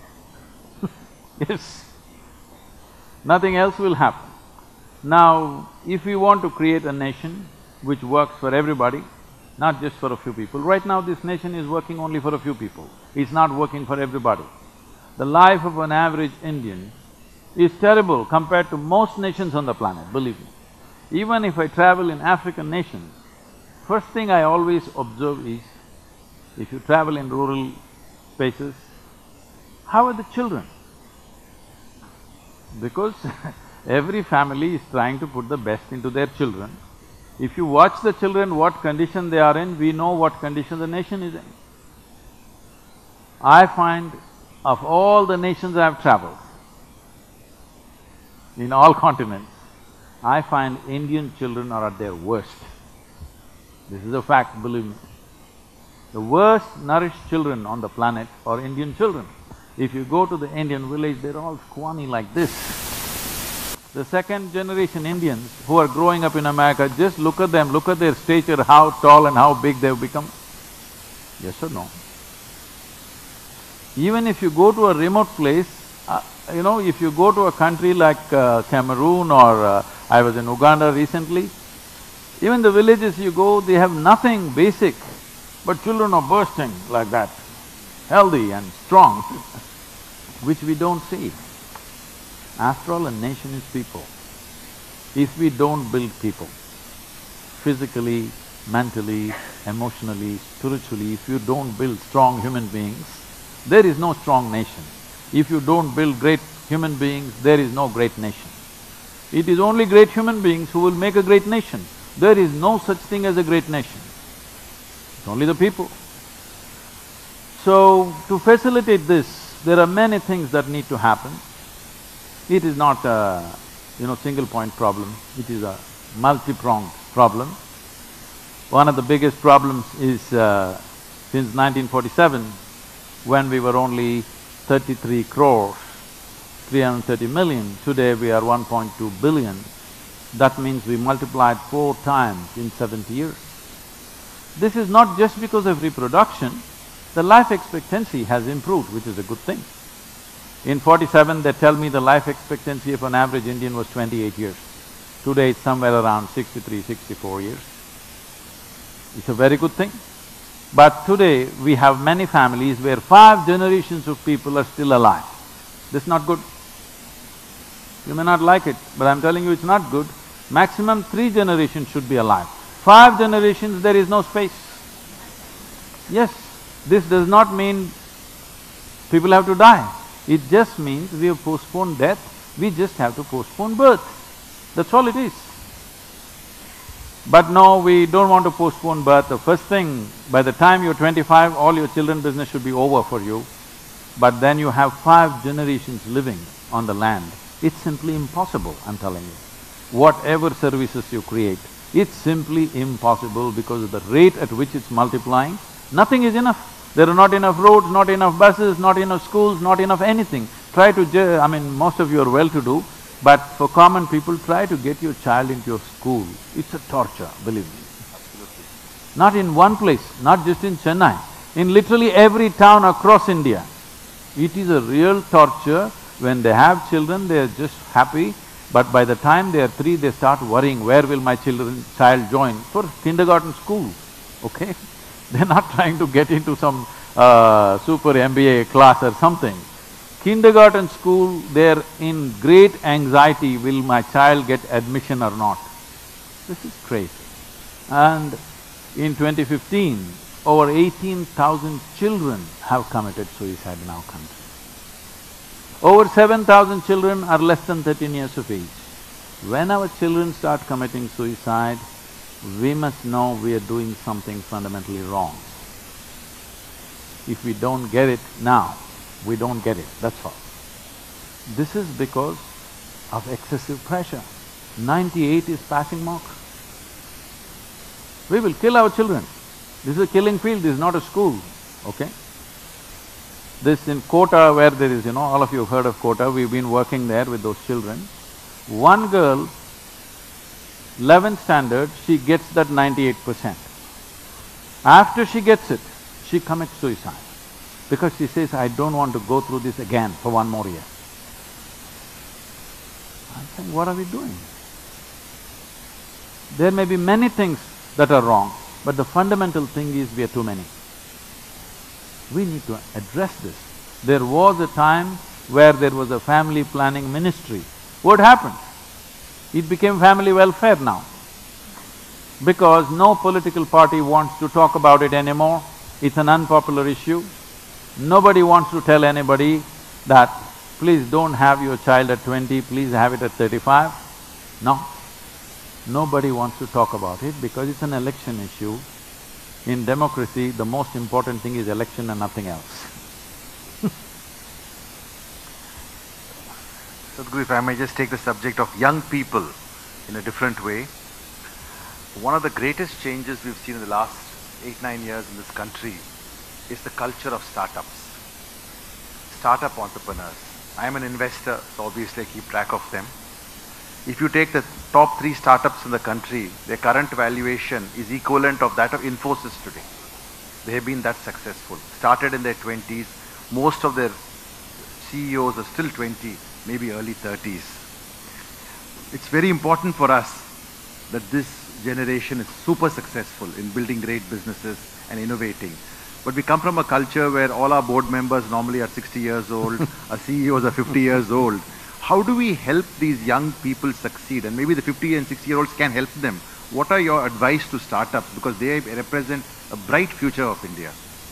Yes, nothing else will happen. Now, if we want to create a nation which works for everybody, not just for a few people, right now this nation is working only for a few people, it's not working for everybody. The life of an average Indian is terrible compared to most nations on the planet, believe me. Even if I travel in African nations, first thing I always observe is, if you travel in rural spaces, how are the children? Because every family is trying to put the best into their children. If you watch the children, what condition they are in, we know what condition the nation is in. I find of all the nations I have traveled, in all continents, I find Indian children are at their worst. This is a fact, believe me. The worst nourished children on the planet are Indian children. If you go to the Indian village, they're all scrawny like this. The second generation Indians who are growing up in America, just look at them, look at their stature, how tall and how big they've become. Yes or no? Even if you go to a remote place, if you go to a country like Cameroon or I was in Uganda recently, even the villages you go, they have nothing basic, but children are bursting like that, healthy and strong, which we don't see. After all, a nation is people. If we don't build people, physically, mentally, emotionally, spiritually, if you don't build strong human beings, there is no strong nation. If you don't build great human beings, there is no great nation. It is only great human beings who will make a great nation. There is no such thing as a great nation. It's only the people. So, to facilitate this, there are many things that need to happen. It is not a, single-point problem, it is a multi-pronged problem. One of the biggest problems is since 1947, when we were only 33 crores, 330 million, today we are 1.2 billion. That means we multiplied 4 times in 70 years. This is not just because of reproduction, the life expectancy has improved, which is a good thing. In 47, they tell me the life expectancy of an average Indian was 28 years. Today it's somewhere around 63, 64 years. It's a very good thing. But today, we have many families where 5 generations of people are still alive. This is not good. You may not like it, but I'm telling you it's not good. Maximum 3 generations should be alive. 5 generations, there is no space. Yes, this does not mean people have to die. It just means we have postponed death, we just have to postpone birth. That's all it is. But no, we don't want to postpone birth. The first thing, by the time you're 25, all your children business should be over for you. But then you have 5 generations living on the land. It's simply impossible, I'm telling you. Whatever services you create, it's simply impossible because of the rate at which it's multiplying. Nothing is enough. There are not enough roads, not enough buses, not enough schools, not enough anything. Try to… most of you are well-to-do, but for common people, try to get your child into your school. It's a torture, believe me. Absolutely. Not in one place, not just in Chennai, in literally every town across India. It is a real torture. When they have children, they are just happy, but by the time they are 3, they start worrying, where will my child join? For kindergarten school, okay? They're not trying to get into some super MBA class or something. Kindergarten school, they're in great anxiety, will my child get admission or not? This is crazy. And in 2015, over 18,000 children have committed suicide in our country. Over 7,000 children are less than 13 years of age. When our children start committing suicide, we must know we are doing something fundamentally wrong. If we don't get it now, we don't get it, that's all. This is because of excessive pressure. 98 is passing mark. We will kill our children. This is a killing field, this is not a school, okay? This in Kota where there is, all of you have heard of Kota, we've been working there with those children. One girl, 11th standard, she gets that 98%. After she gets it, she commits suicide because she says, I don't want to go through this again for 1 more year. I'm saying, what are we doing? There may be many things that are wrong, but the fundamental thing is we are too many. We need to address this. There was a time where there was a family planning ministry. What happened? It became family welfare now. Because no political party wants to talk about it anymore, it's an unpopular issue. Nobody wants to tell anybody that, please don't have your child at 20, please have it at 35. No. Nobody wants to talk about it because it's an election issue. In democracy, the most important thing is election and nothing else. Sadhguru, if I may just take the subject of young people in a different way. One of the greatest changes we've seen in the last 8–9 years in this country is the culture of startups, startup entrepreneurs. I am an investor, so obviously I keep track of them. If you take the top 3 startups in the country, their current valuation is equivalent of that of Infosys today. They have been that successful. Started in their 20s, most of their CEOs are still 20, maybe early 30s. It's very important for us that this generation is super successful in building great businesses and innovating. But we come from a culture where all our board members normally are 60 years old, our CEOs are 50 years old. How do we help these young people succeed? And maybe the 50 and 60-year-olds can help them. What are your advice to startups? Because they represent a bright future of India.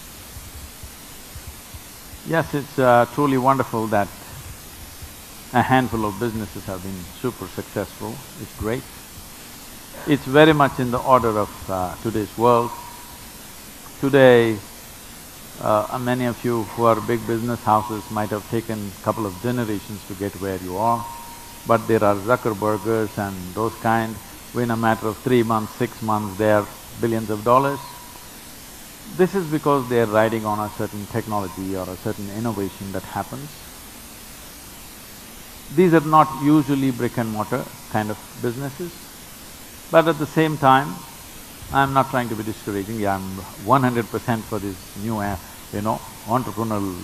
Yes, it's truly wonderful that a handful of businesses have been super successful. It's great. It's very much in the order of today's world. Today, many of you who are big business houses might have taken a couple of generations to get where you are, but there are Zuckerbergers and those kind, in a matter of 3 months, 6 months, they are billions of dollars. This is because they are riding on a certain technology or a certain innovation that happens. These are not usually brick and mortar kind of businesses, but at the same time, I'm not trying to be discouraging, yeah, I'm 100% for this new, entrepreneurial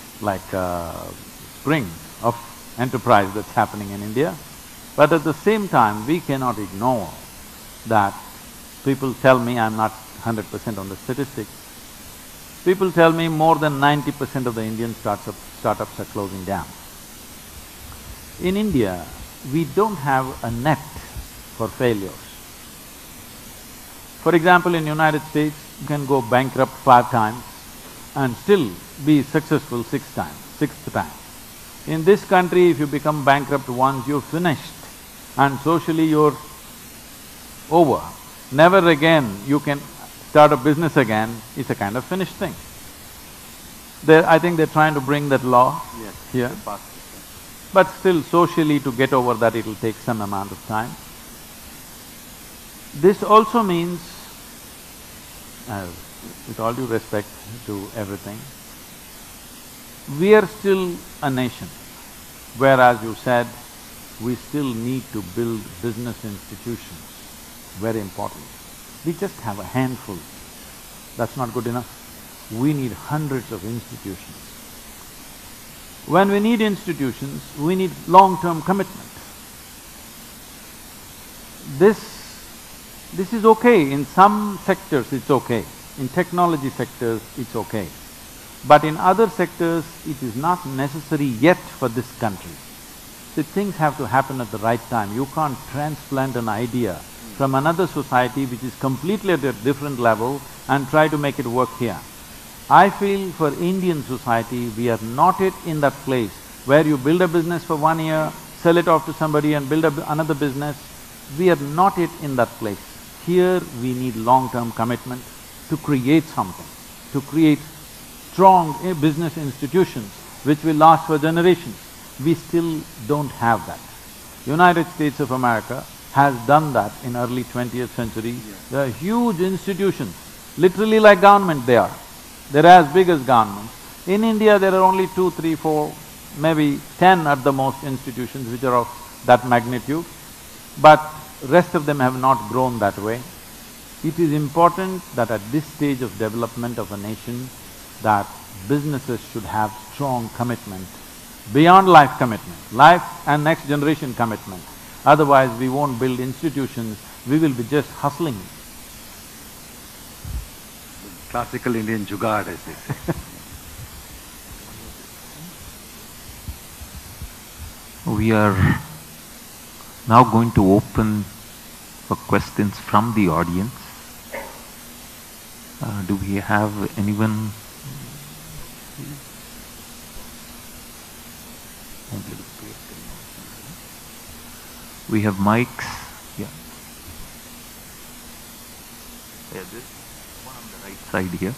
spring of enterprise that's happening in India. But at the same time, we cannot ignore that people tell me, I'm not 100% on the statistics, people tell me more than 90% of the Indian startups are closing down. In India, we don't have a net for failures. For example, in United States, you can go bankrupt 5 times and still be successful 6th time. In this country, if you become bankrupt once, you're finished and socially you're over. Never again you can start a business again, it's a kind of finished thing. I think they're trying to bring that law here. But still socially to get over that, it'll take some amount of time. This also means, with all due respect to everything, we are still a nation, whereas you said, we still need to build business institutions, very important. We just have a handful, that's not good enough. We need hundreds of institutions. When we need institutions, we need long-term commitment. This is okay, in some sectors it's okay, in technology sectors it's okay. But in other sectors, it is not necessary yet for this country. See, things have to happen at the right time. You can't transplant an idea from another society which is completely at a different level and try to make it work here. I feel for Indian society, we are not yet in that place where you build a business for 1 year, sell it off to somebody and build another business. We are not yet in that place. Here we need long-term commitment to create something, to create strong business institutions which will last for generations. We still don't have that. United States of America has done that in early 20th century. There are huge institutions, literally like government they are. They're as big as governments. In India, there are only 2, 3, 4, maybe 10 at the most institutions which are of that magnitude, but rest of them have not grown that way. It is important that at this stage of development of a nation, that businesses should have strong commitment, beyond life commitment, life and next generation commitment. Otherwise, we won't build institutions, we will be just hustling. Classical Indian jugaad, as they say. We are now going to open for questions from the audience. Do we have anyone? We have mics, yeah. Yeah, this one on the right side here.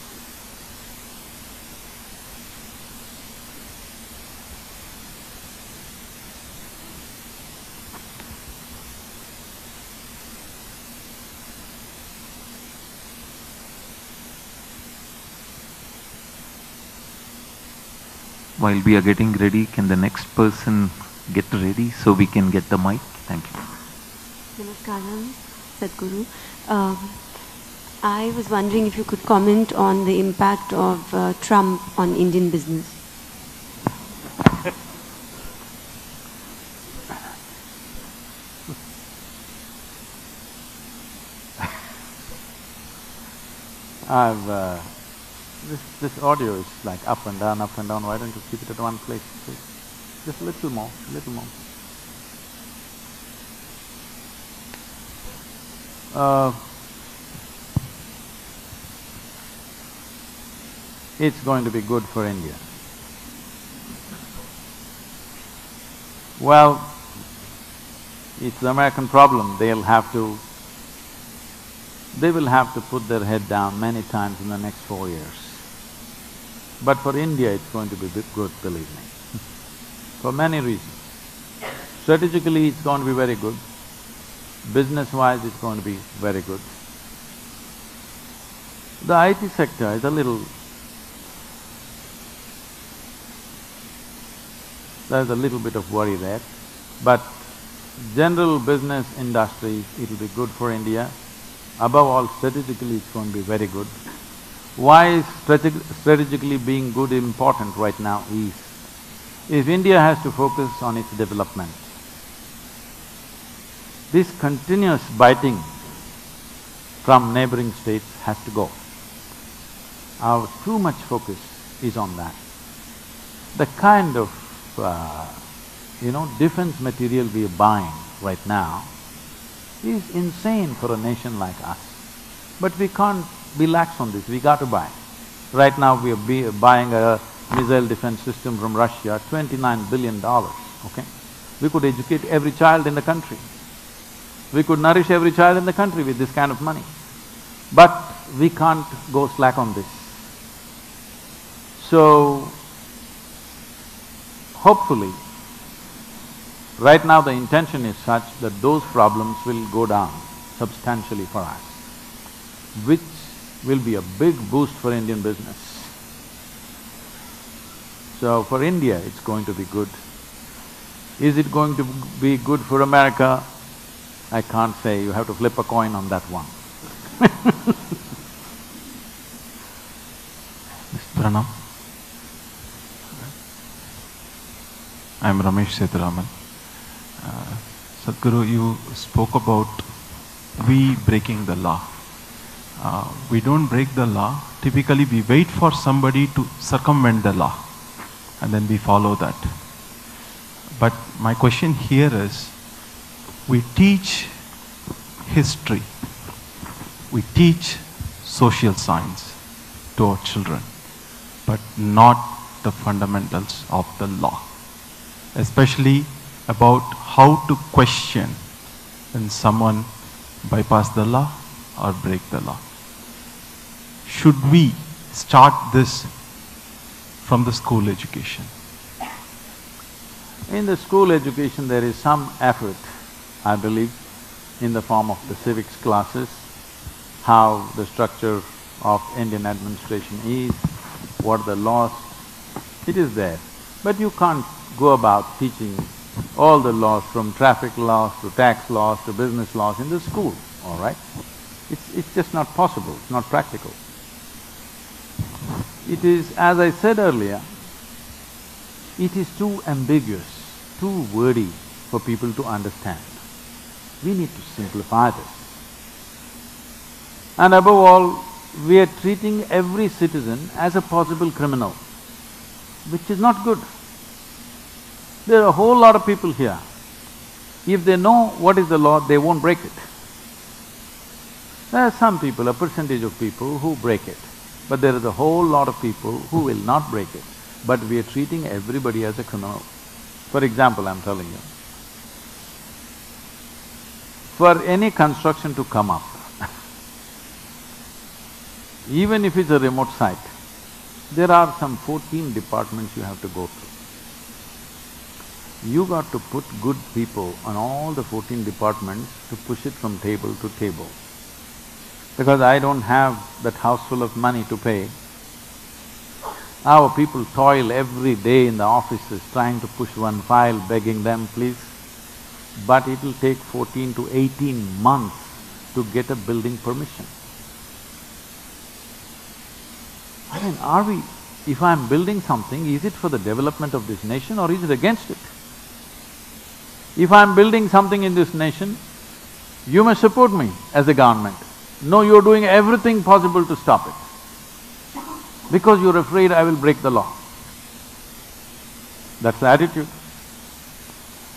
While we are getting ready, can the next person get ready so we can get the mic? Thank you. Namaskaram, Sadhguru. I was wondering if you could comment on the impact of Trump on Indian business. This audio is like up and down, why don't you keep it at one place, please? just a little more, a little more. It's going to be good for India. Well, it's the American problem, they will have to put their head down many times in the next 4 years. But for India, it's going to be good, believe me, for many reasons. Strategically, it's going to be very good. Business-wise, it's going to be very good. The IT sector is a little… there's a little bit of worry there, but general business industries, it'll be good for India. Above all, strategically, it's going to be very good. Why is strategically being good important right now is, if India has to focus on its development, this continuous biting from neighboring states has to go. Our too much focus is on that. The kind of, defense material we are buying right now is insane for a nation like us. But we can't be lax on this, we got to buy. Right now we are buying a missile defense system from Russia, $29 billion, okay? We could educate every child in the country. We could nourish every child in the country with this kind of money. But we can't go slack on this. So, hopefully, right now the intention is such that those problems will go down substantially for us, which will be a big boost for Indian business. So for India, it's going to be good. Is it going to be good for America? I can't say, you have to flip a coin on that one. Pranam. I'm Ramesh Sethuraman. Sadhguru, you spoke about we breaking the law. We don't break the law. Typically, we wait for somebody to circumvent the law and then we follow that. But my question here is, we teach history, we teach social science to our children, but not the fundamentals of the law, especially about how to question when someone bypass the law or break the law. Should we start this from the school education? In the school education, there is some effort, I believe, in the form of the civics classes, how the structure of Indian administration is, what are the laws, it is there. But you can't go about teaching all the laws, from traffic laws to tax laws to business laws in the school, all right? It's just not possible, it's not practical. It is, as I said earlier, it is too ambiguous, too wordy for people to understand. We need to simplify this. And above all, we are treating every citizen as a possible criminal, which is not good. There are a whole lot of people here. If they know what is the law, they won't break it. There are some people, a percentage of people who break it, but there is a whole lot of people who will not break it. But we are treating everybody as a criminal. For example, I'm telling you, for any construction to come up, even if it's a remote site, there are some 14 departments you have to go through. You got to put good people on all the 14 departments to push it from table to table. Because I don't have that house full of money to pay. Our people toil every day in the offices trying to push one file, begging them, please. But it'll take 14 to 18 months to get a building permission. I mean, are we… if I'm building something, is it for the development of this nation or is it against it? If I'm building something in this nation, you must support me as a government. No, you're doing everything possible to stop it, because you're afraid I will break the law. That's the attitude.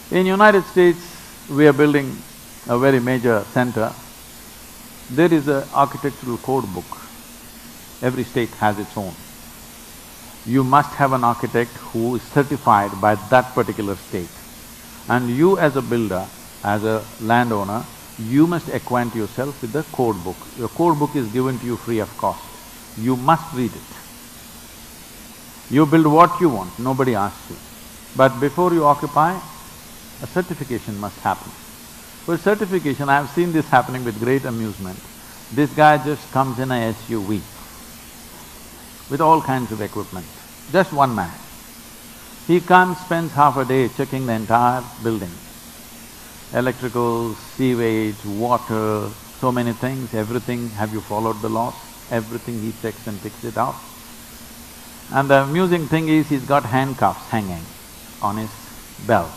In United States, we are building a very major center. There is an architectural code book. Every state has its own. You must have an architect who is certified by that particular state. And you as a builder, as a landowner, you must acquaint yourself with the code book. Your code book is given to you free of cost. You must read it. You build what you want, nobody asks you. But before you occupy, a certification must happen. For certification, I have seen this happening with great amusement. This guy just comes in a SUV with all kinds of equipment, just one man. He comes, spends half a day checking the entire building. Electrical, sewage, water, so many things, everything, have you followed the laws? Everything he checks and picks it out. And the amusing thing is, he's got handcuffs hanging on his belt.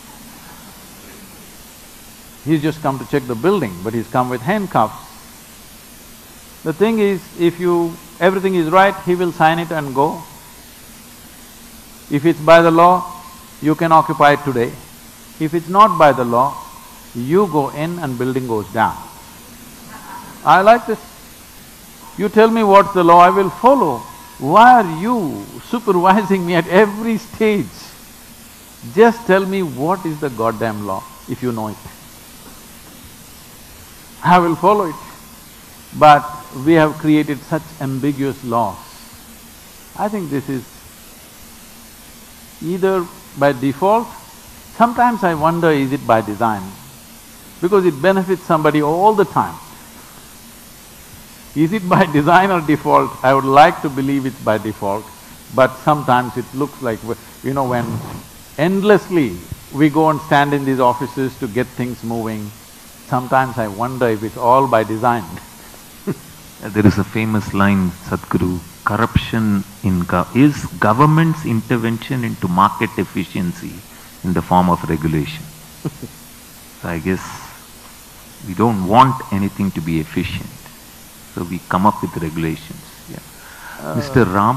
He's just come to check the building, but he's come with handcuffs. The thing is, if everything is right, he will sign it and go. If it's by the law, you can occupy it today. If it's not by the law, you go in and building goes down. I like this. You tell me what's the law, I will follow. Why are you supervising me at every stage? Just tell me what is the goddamn law, if you know it. I will follow it. But we have created such ambiguous laws. I think this is either by default, sometimes I wonder, is it by design? Because it benefits somebody all the time. Is it by design or default? I would like to believe it's by default, but sometimes it looks like, you know, when endlessly we go and stand in these offices to get things moving, sometimes I wonder if it's all by design. There is a famous line, Sadhguru, corruption is government's intervention into market efficiency in the form of regulation. So I guess we don't want anything to be efficient, so we come up with regulations. Yeah. Mr. Ram?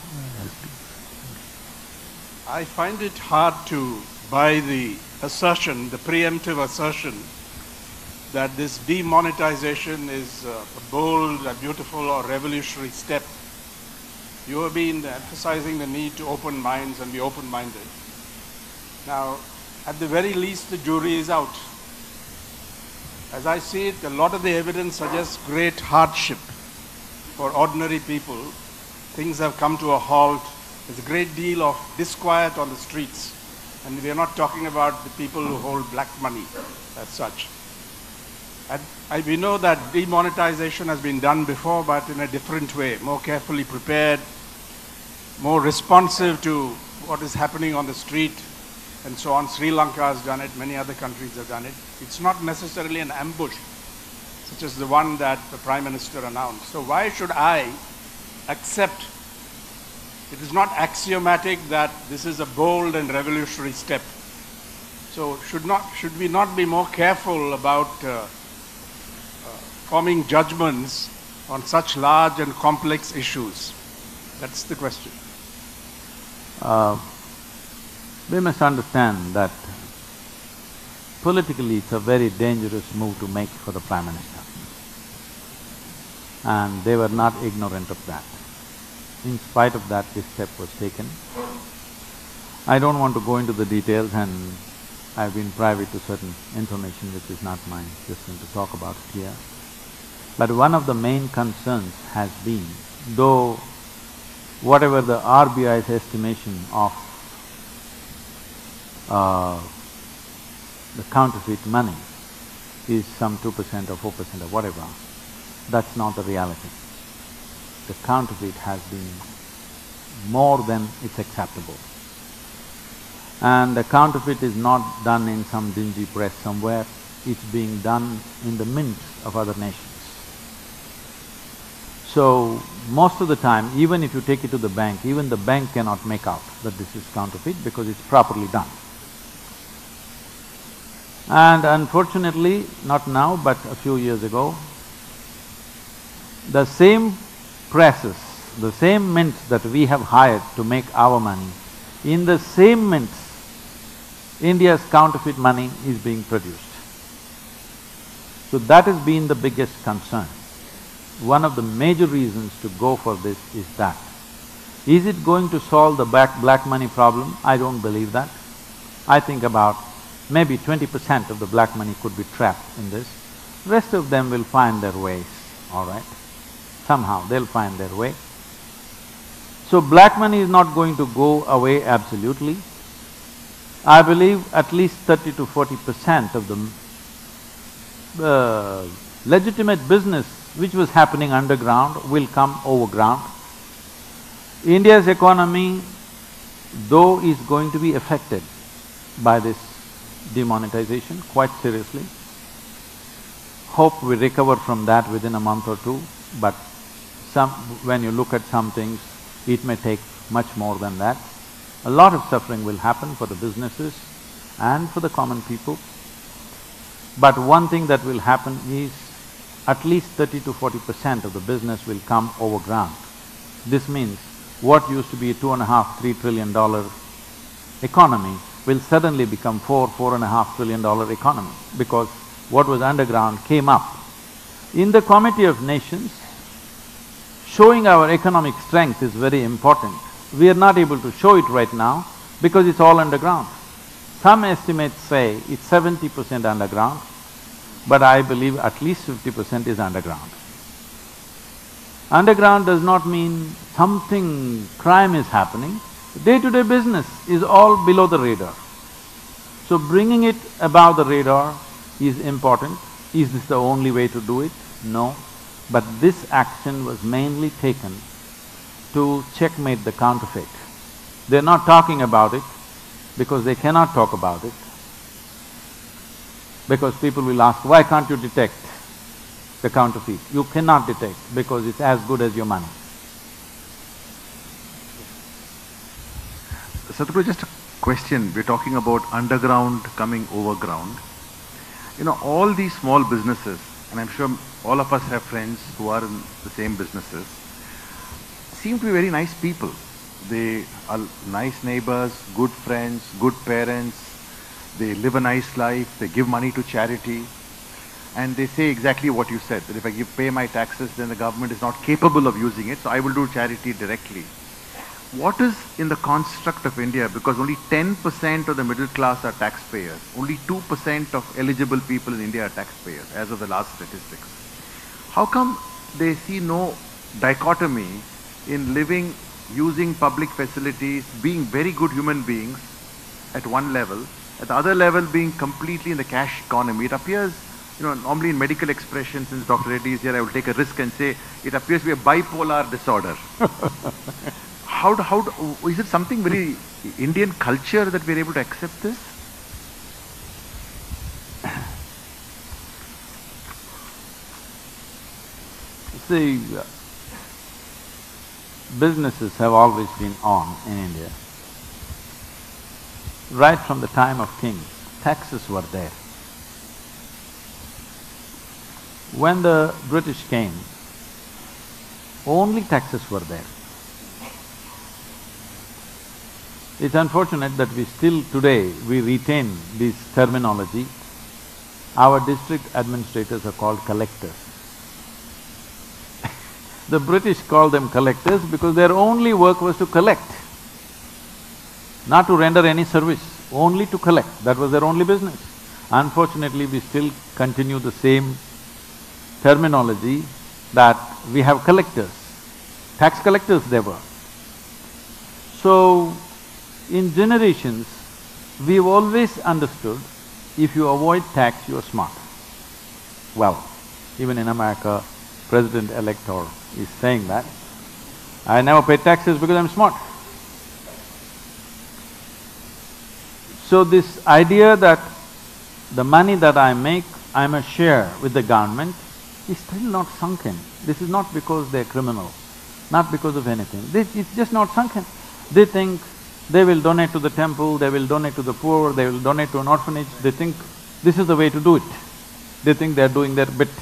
I find it hard to buy the assertion, the preemptive assertion, that this demonetization is a bold, a beautiful or revolutionary step. You have been emphasizing the need to open minds and be open-minded. Now, at the very least, the jury is out. As I see it, a lot of the evidence suggests great hardship for ordinary people. Things have come to a halt. There's a great deal of disquiet on the streets. And we are not talking about the people who hold black money as such. We know that demonetization has been done before, but in a different way, more carefully prepared, more responsive to what is happening on the street and so on. Sri Lanka has done it, many other countries have done it. It's not necessarily an ambush, such as the one that the Prime Minister announced. So why should I accept? It is not axiomatic that this is a bold and revolutionary step. So should we not be more careful about forming judgments on such large and complex issues? That's the question. We must understand that politically it's a very dangerous move to make for the Prime Minister. And they were not ignorant of that. In spite of that, this step was taken. I don't want to go into the details, and I've been privy to certain information which is not mine, just going to talk about it here. But one of the main concerns has been, though whatever the RBI's estimation of the counterfeit money is some 2% or 4% or whatever, that's not the reality. The counterfeit has been more than it's acceptable. And the counterfeit is not done in some dingy press somewhere, it's being done in the mints of other nations. So, most of the time, even if you take it to the bank, even the bank cannot make out that this is counterfeit because it's properly done. And unfortunately, not now, but a few years ago, the same presses, the same mints that we have hired to make our money, in the same mints, India's counterfeit money is being produced. So that has been the biggest concern. One of the major reasons to go for this is that. Is it going to solve the black money problem? I don't believe that. I think about maybe 20% of the black money could be trapped in this. Rest of them will find their ways, all right? Somehow they'll find their way. So black money is not going to go away absolutely. I believe at least 30 to 40% of the legitimate business which was happening underground will come overground. India's economy, though, is going to be affected by this demonetization quite seriously. Hope we recover from that within a month or two, but when you look at some things, it may take much more than that. A lot of suffering will happen for the businesses and for the common people. But one thing that will happen is at least 30 to 40% of the business will come overground. This means what used to be a $2.5–3 trillion economy will suddenly become $4–4.5 trillion economy because what was underground came up. In the Committee of Nations, showing our economic strength is very important. We are not able to show it right now because it's all underground. Some estimates say it's 70% underground, but I believe at least 50% is underground. Underground does not mean something, crime is happening. Day-to-day business is all below the radar. So bringing it above the radar is important. Is this the only way to do it? No. But this action was mainly taken to checkmate the counterfeit. They're not talking about it because they cannot talk about it. Because people will ask, why can't you detect the counterfeit? You cannot detect because it's as good as your money. Sadhguru, just a question. We're talking about underground coming overground. You know, all these small businesses, and I'm sure all of us have friends who are in the same businesses, seem to be very nice people. They are nice neighbors, good friends, good parents, they live a nice life, they give money to charity, and they say exactly what you said, that if I pay my taxes, then the government is not capable of using it, so I will do charity directly. What is in the construct of India, because only 10% of the middle class are taxpayers, only 2% of eligible people in India are taxpayers, as of the last statistics. How come they see no dichotomy in living, using public facilities, being very good human beings at one level, at the other level being completely in the cash economy? It appears, you know, normally in medical expression, since Dr. Reddy is here, I will take a risk and say, it appears to be a bipolar disorder. Is it something very Indian culture that we are able to accept this? See, businesses have always been on in India. Right from the time of kings, taxes were there. When the British came, only taxes were there. It's unfortunate that we still today, we retain this terminology. Our district administrators are called collectors. The British called them collectors because their only work was to collect, not to render any service, only to collect. That was their only business. Unfortunately, we still continue the same terminology that we have collectors, tax collectors they were. So, in generations, we've always understood if you avoid tax, you are smart. Well, even in America, President-elect is saying that, I never pay taxes because I'm smart. So this idea that the money that I make, I must share with the government is still not sunk in. This is not because they're criminals, not because of anything. It's just not sunk in. They think they will donate to the temple, they will donate to the poor, they will donate to an orphanage, they think this is the way to do it. They think they're doing their bit.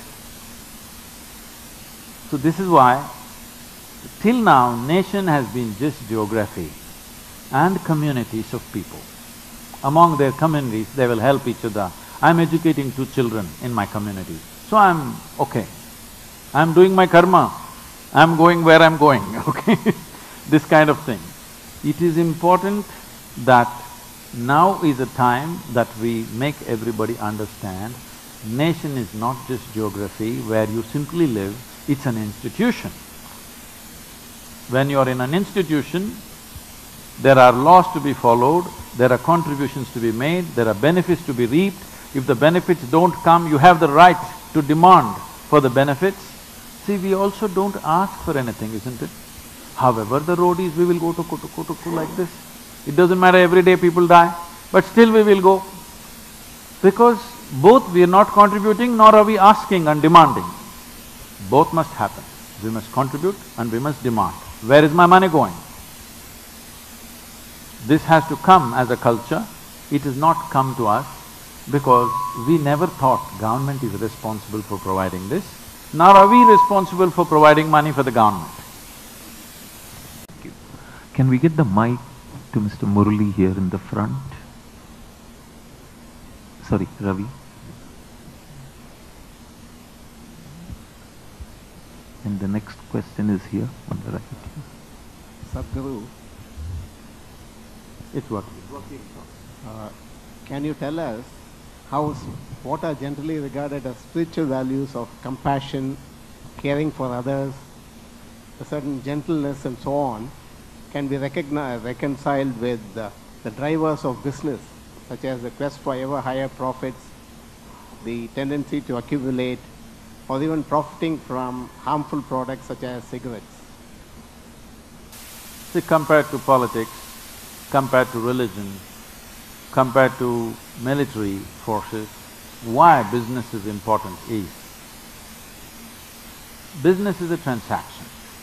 So this is why, till now, nation has been just geography and communities of people. among their communities, they will help each other. I'm educating 2 children in my community, so I'm okay. I'm doing my karma, I'm going where I'm going, okay? This kind of thing. It is important that now is a time that we make everybody understand nation is not just geography where you simply live, it's an institution. When you're in an institution, there are laws to be followed, there are contributions to be made, there are benefits to be reaped. If the benefits don't come, you have the right to demand for the benefits. See, we also don't ask for anything, isn't it? However, the road is, we will go to like this. It doesn't matter, every day people die, but still we will go. Because both we are not contributing nor are we asking and demanding. Both must happen. We must contribute and we must demand. Where is my money going? This has to come as a culture. It has not come to us because we never thought government is responsible for providing this, nor are we responsible for providing money for the government. Can we get the mic to Mr. Murali here in the front? Sorry, Ravi. And the next question is here on the right. Sadhguru, it's working. Can you tell us what are generally regarded as spiritual values of compassion, caring for others, a certain gentleness and so on, can be reconciled with the drivers of business, such as the quest for ever higher profits, the tendency to accumulate, or even profiting from harmful products such as cigarettes? See, compared to politics, compared to religion, compared to military forces, why business is important is, business is a transaction.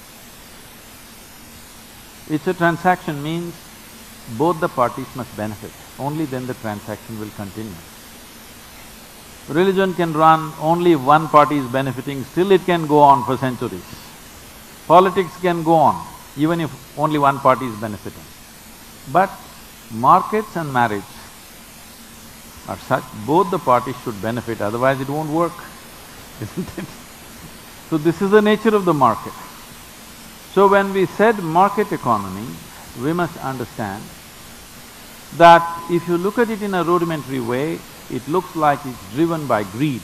It's a transaction means both the parties must benefit, only then the transaction will continue. Religion can run, only if one party is benefiting, still it can go on for centuries. Politics can go on, even if only one party is benefiting. But markets and marriage are such, both the parties should benefit, otherwise it won't work, isn't it? So this is the nature of the market. So when we said market economy, we must understand that if you look at it in a rudimentary way, it looks like it's driven by greed.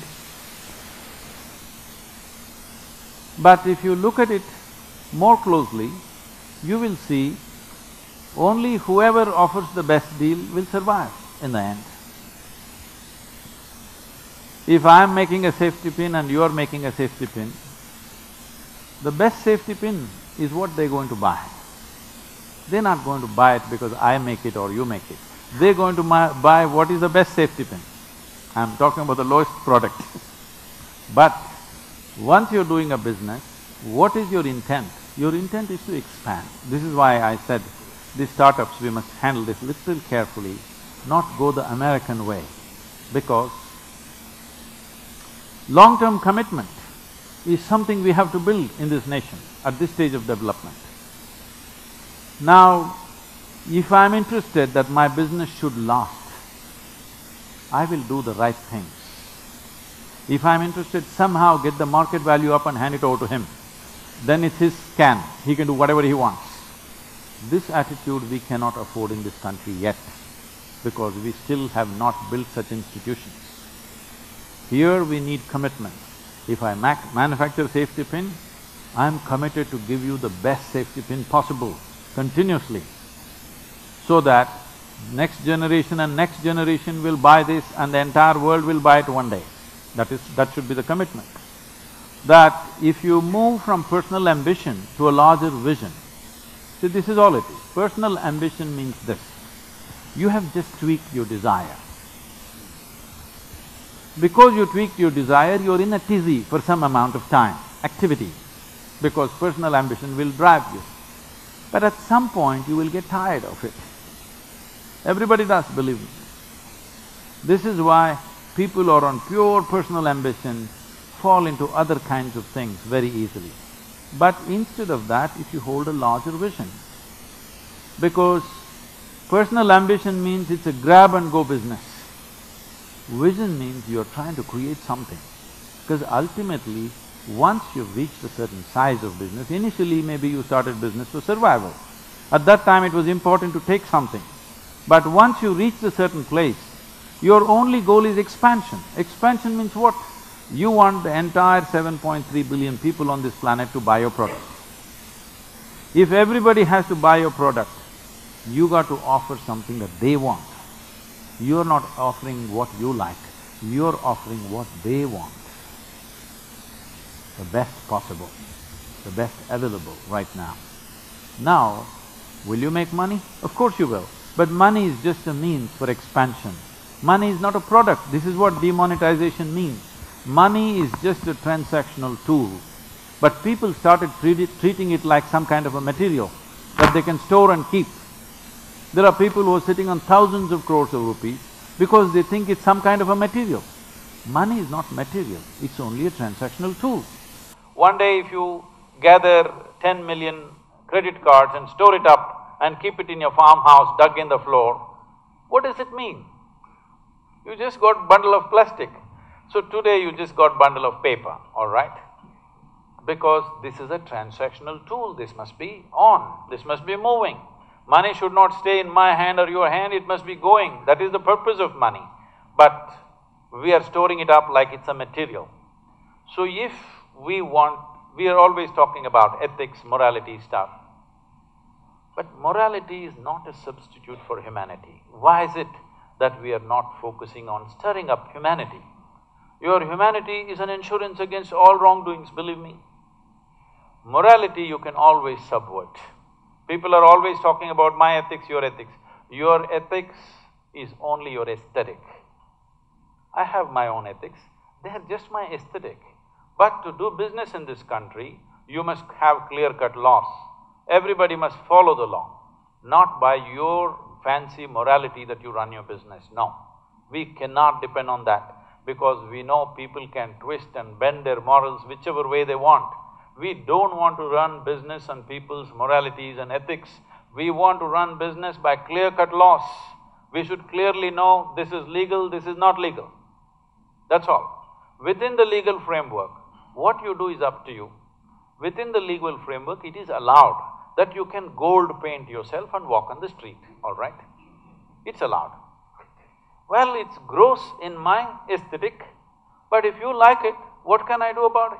But if you look at it more closely, you will see only whoever offers the best deal will survive in the end. If I'm making a safety pin and you're making a safety pin, the best safety pin is what they're going to buy. They're not going to buy it because I make it or you make it. They're going to buy what is the best safety pin. I'm talking about the lowest product. But once you're doing a business, what is your intent? Your intent is to expand. This is why I said these startups, we must handle this little carefully, not go the American way, because long-term commitment is something we have to build in this nation at this stage of development. Now, if I'm interested that my business should last, I will do the right things. If I'm interested somehow get the market value up and hand it over to him, then it's his can, he can do whatever he wants. This attitude we cannot afford in this country yet, because we still have not built such institutions. Here we need commitment. If I manufacture safety pin, I'm committed to give you the best safety pin possible, continuously, so that next generation and next generation will buy this and the entire world will buy it one day. That should be the commitment. That if you move from personal ambition to a larger vision, see, this is all it is. Personal ambition means this: you have just tweaked your desire. Because you tweaked your desire, you're in a tizzy for some amount of time, activity, because personal ambition will drive you. But at some point you will get tired of it. Everybody does, believe me. This is why people who are on pure personal ambition fall into other kinds of things very easily. But instead of that, if you hold a larger vision, because Personal ambition means it's a grab and go business. Vision means you're trying to create something. Because ultimately, once you've reached a certain size of business, initially maybe you started business for survival. At that time it was important to take something. But once you reach a certain place, your only goal is expansion. Expansion means what? You want the entire 7.3 billion people on this planet to buy your product. If everybody has to buy your product, you got to offer something that they want. You're not offering what you like, you're offering what they want. The best possible, the best available right now. Now, will you make money? Of course you will, but money is just a means for expansion. Money is not a product, this is what demonetization means. Money is just a transactional tool, but people started treating it like some kind of a material that they can store and keep. There are people who are sitting on thousands of crores of rupees because they think it's some kind of a material. Money is not material, it's only a transactional tool. One day if you gather 10 million credit cards and store it up and keep it in your farmhouse dug in the floor, what does it mean? You just got bundle of plastic. So today you just got bundle of paper, all right? Because this is a transactional tool, this must be on, this must be moving. Money should not stay in my hand or your hand, it must be going, that is the purpose of money. But we are storing it up like it's a material. So if we are always talking about ethics, morality stuff. But morality is not a substitute for humanity. Why is it that we are not focusing on stirring up humanity? Your humanity is an insurance against all wrongdoings, believe me. Morality you can always subvert. People are always talking about my ethics, your ethics. Your ethics is only your aesthetic. I have my own ethics, they are just my aesthetic. But to do business in this country, you must have clear-cut laws. Everybody must follow the law, not by your fancy morality that you run your business, no. We cannot depend on that because we know people can twist and bend their morals whichever way they want. We don't want to run business on people's moralities and ethics. We want to run business by clear-cut laws. We should clearly know this is legal, this is not legal. That's all. Within the legal framework, what you do is up to you. Within the legal framework, it is allowed that you can gold paint yourself and walk on the street, all right? It's allowed. Well, it's gross in my aesthetic, but if you like it, what can I do about it?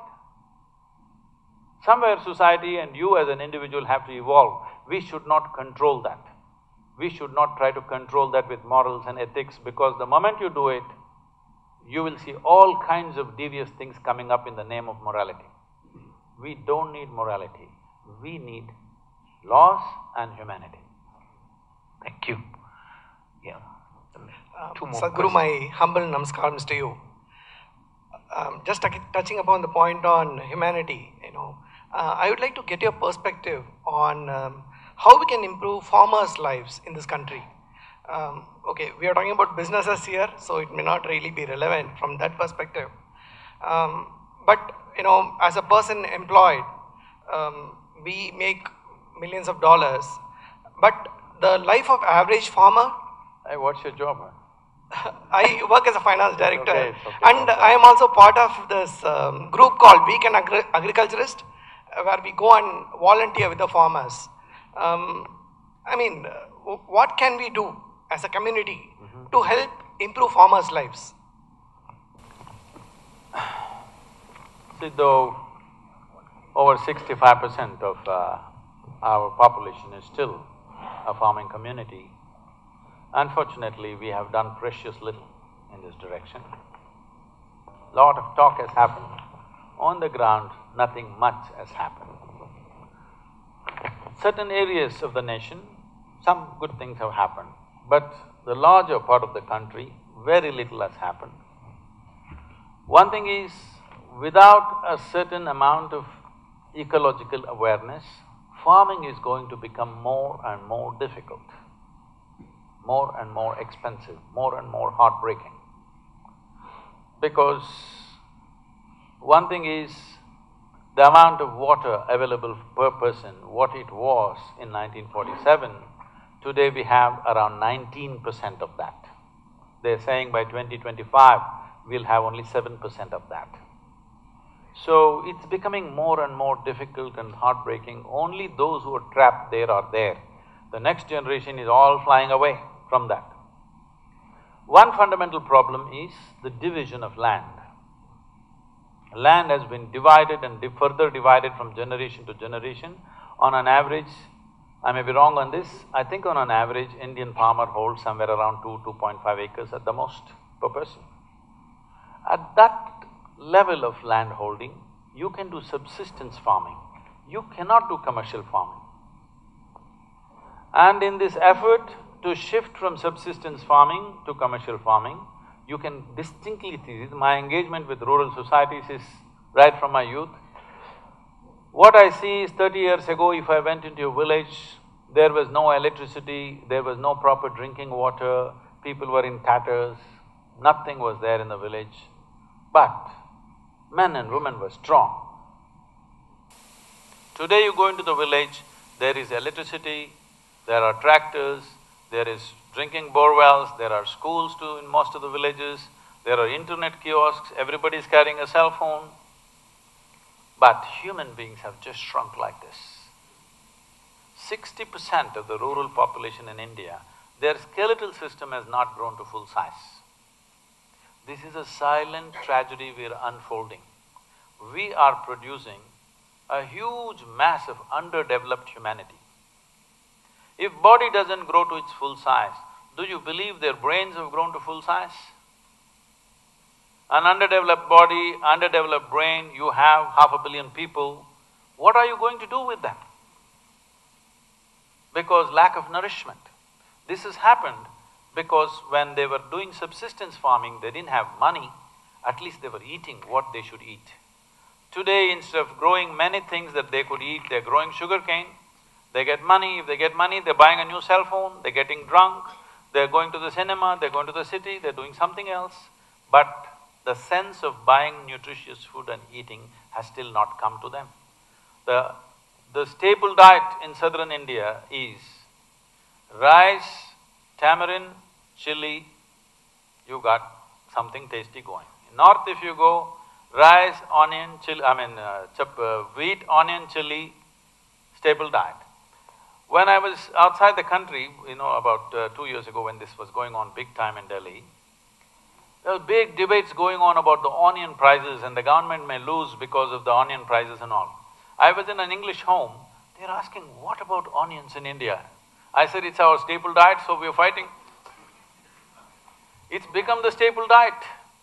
Somewhere society and you as an individual have to evolve. We should not control that. We should not try to control that with morals and ethics because the moment you do it, you will see all kinds of devious things coming up in the name of morality. We don't need morality, we need laws and humanity. Thank you. Yeah. Two more Sadhguru, my humble namaskaram to you. Just touching upon the point on humanity, I would like to get your perspective on how we can improve farmers' lives in this country. Okay, we are talking about businesses here, so it may not really be relevant from that perspective. But as a person employed, we make millions of dollars, but the life of average farmer… Hey, what's your job? I work as a finance director, okay, and I am also part of this group called Weekend Agriculturist, where we go and volunteer with the farmers. What can we do as a community to help improve farmers' lives? See, though over 65% of our population is still a farming community, unfortunately, we have done precious little in this direction. Lot of talk has happened. On the ground, nothing much has happened. Certain areas of the nation, some good things have happened, but the larger part of the country, very little has happened. One thing is, without a certain amount of ecological awareness, farming is going to become more and more difficult, more and more expensive, more and more heartbreaking. Because one thing is, the amount of water available per person, what it was in 1947, Today we have around 19% of that. They're saying by 2025, we'll have only 7% of that. So it's becoming more and more difficult and heartbreaking. Only those who are trapped there are there. The next generation is all flying away from that. One fundamental problem is the division of land. Land has been divided and further divided from generation to generation. On an average, I may be wrong on this, I think on an average, Indian farmer holds somewhere around 2.5 acres at the most per person. At that level of land holding, you can do subsistence farming. You cannot do commercial farming. And in this effort to shift from subsistence farming to commercial farming, you can distinctly see, my engagement with rural societies is right from my youth. What I see is 30 years ago, if I went into a village, there was no electricity, there was no proper drinking water, people were in tatters, nothing was there in the village. But men and women were strong. Today you go into the village, there is electricity, there are tractors, there is drinking bore wells, there are schools too in most of the villages, there are internet kiosks, everybody is carrying a cell phone. But human beings have just shrunk like this. 60% of the rural population in India, their skeletal system has not grown to full size. This is a silent tragedy we are unfolding. We are producing a huge mass of underdeveloped humanity. If body doesn't grow to its full size, do you believe their brains have grown to full size? An underdeveloped body, underdeveloped brain, you have 500 million people, what are you going to do with them? Because lack of nourishment. This has happened because when they were doing subsistence farming, they didn't have money, at least they were eating what they should eat. Today, instead of growing many things that they could eat, they're growing sugarcane, they get money, if they get money, they're buying a new cell phone, they're getting drunk, they're going to the cinema, they're going to the city, they're doing something else. But the sense of buying nutritious food and eating has still not come to them. The staple diet in southern India is rice, tamarind, chili, you got something tasty going. In north if you go, rice, onion, chili, wheat, onion, chili, staple diet. When I was outside the country, about 2 years ago when this was going on big time in Delhi, there were big debates going on about the onion prices and the government may lose because of the onion prices and all. I was in an English home, they're asking, what about onions in India? I said, it's our staple diet, so we're fighting. It's become the staple diet.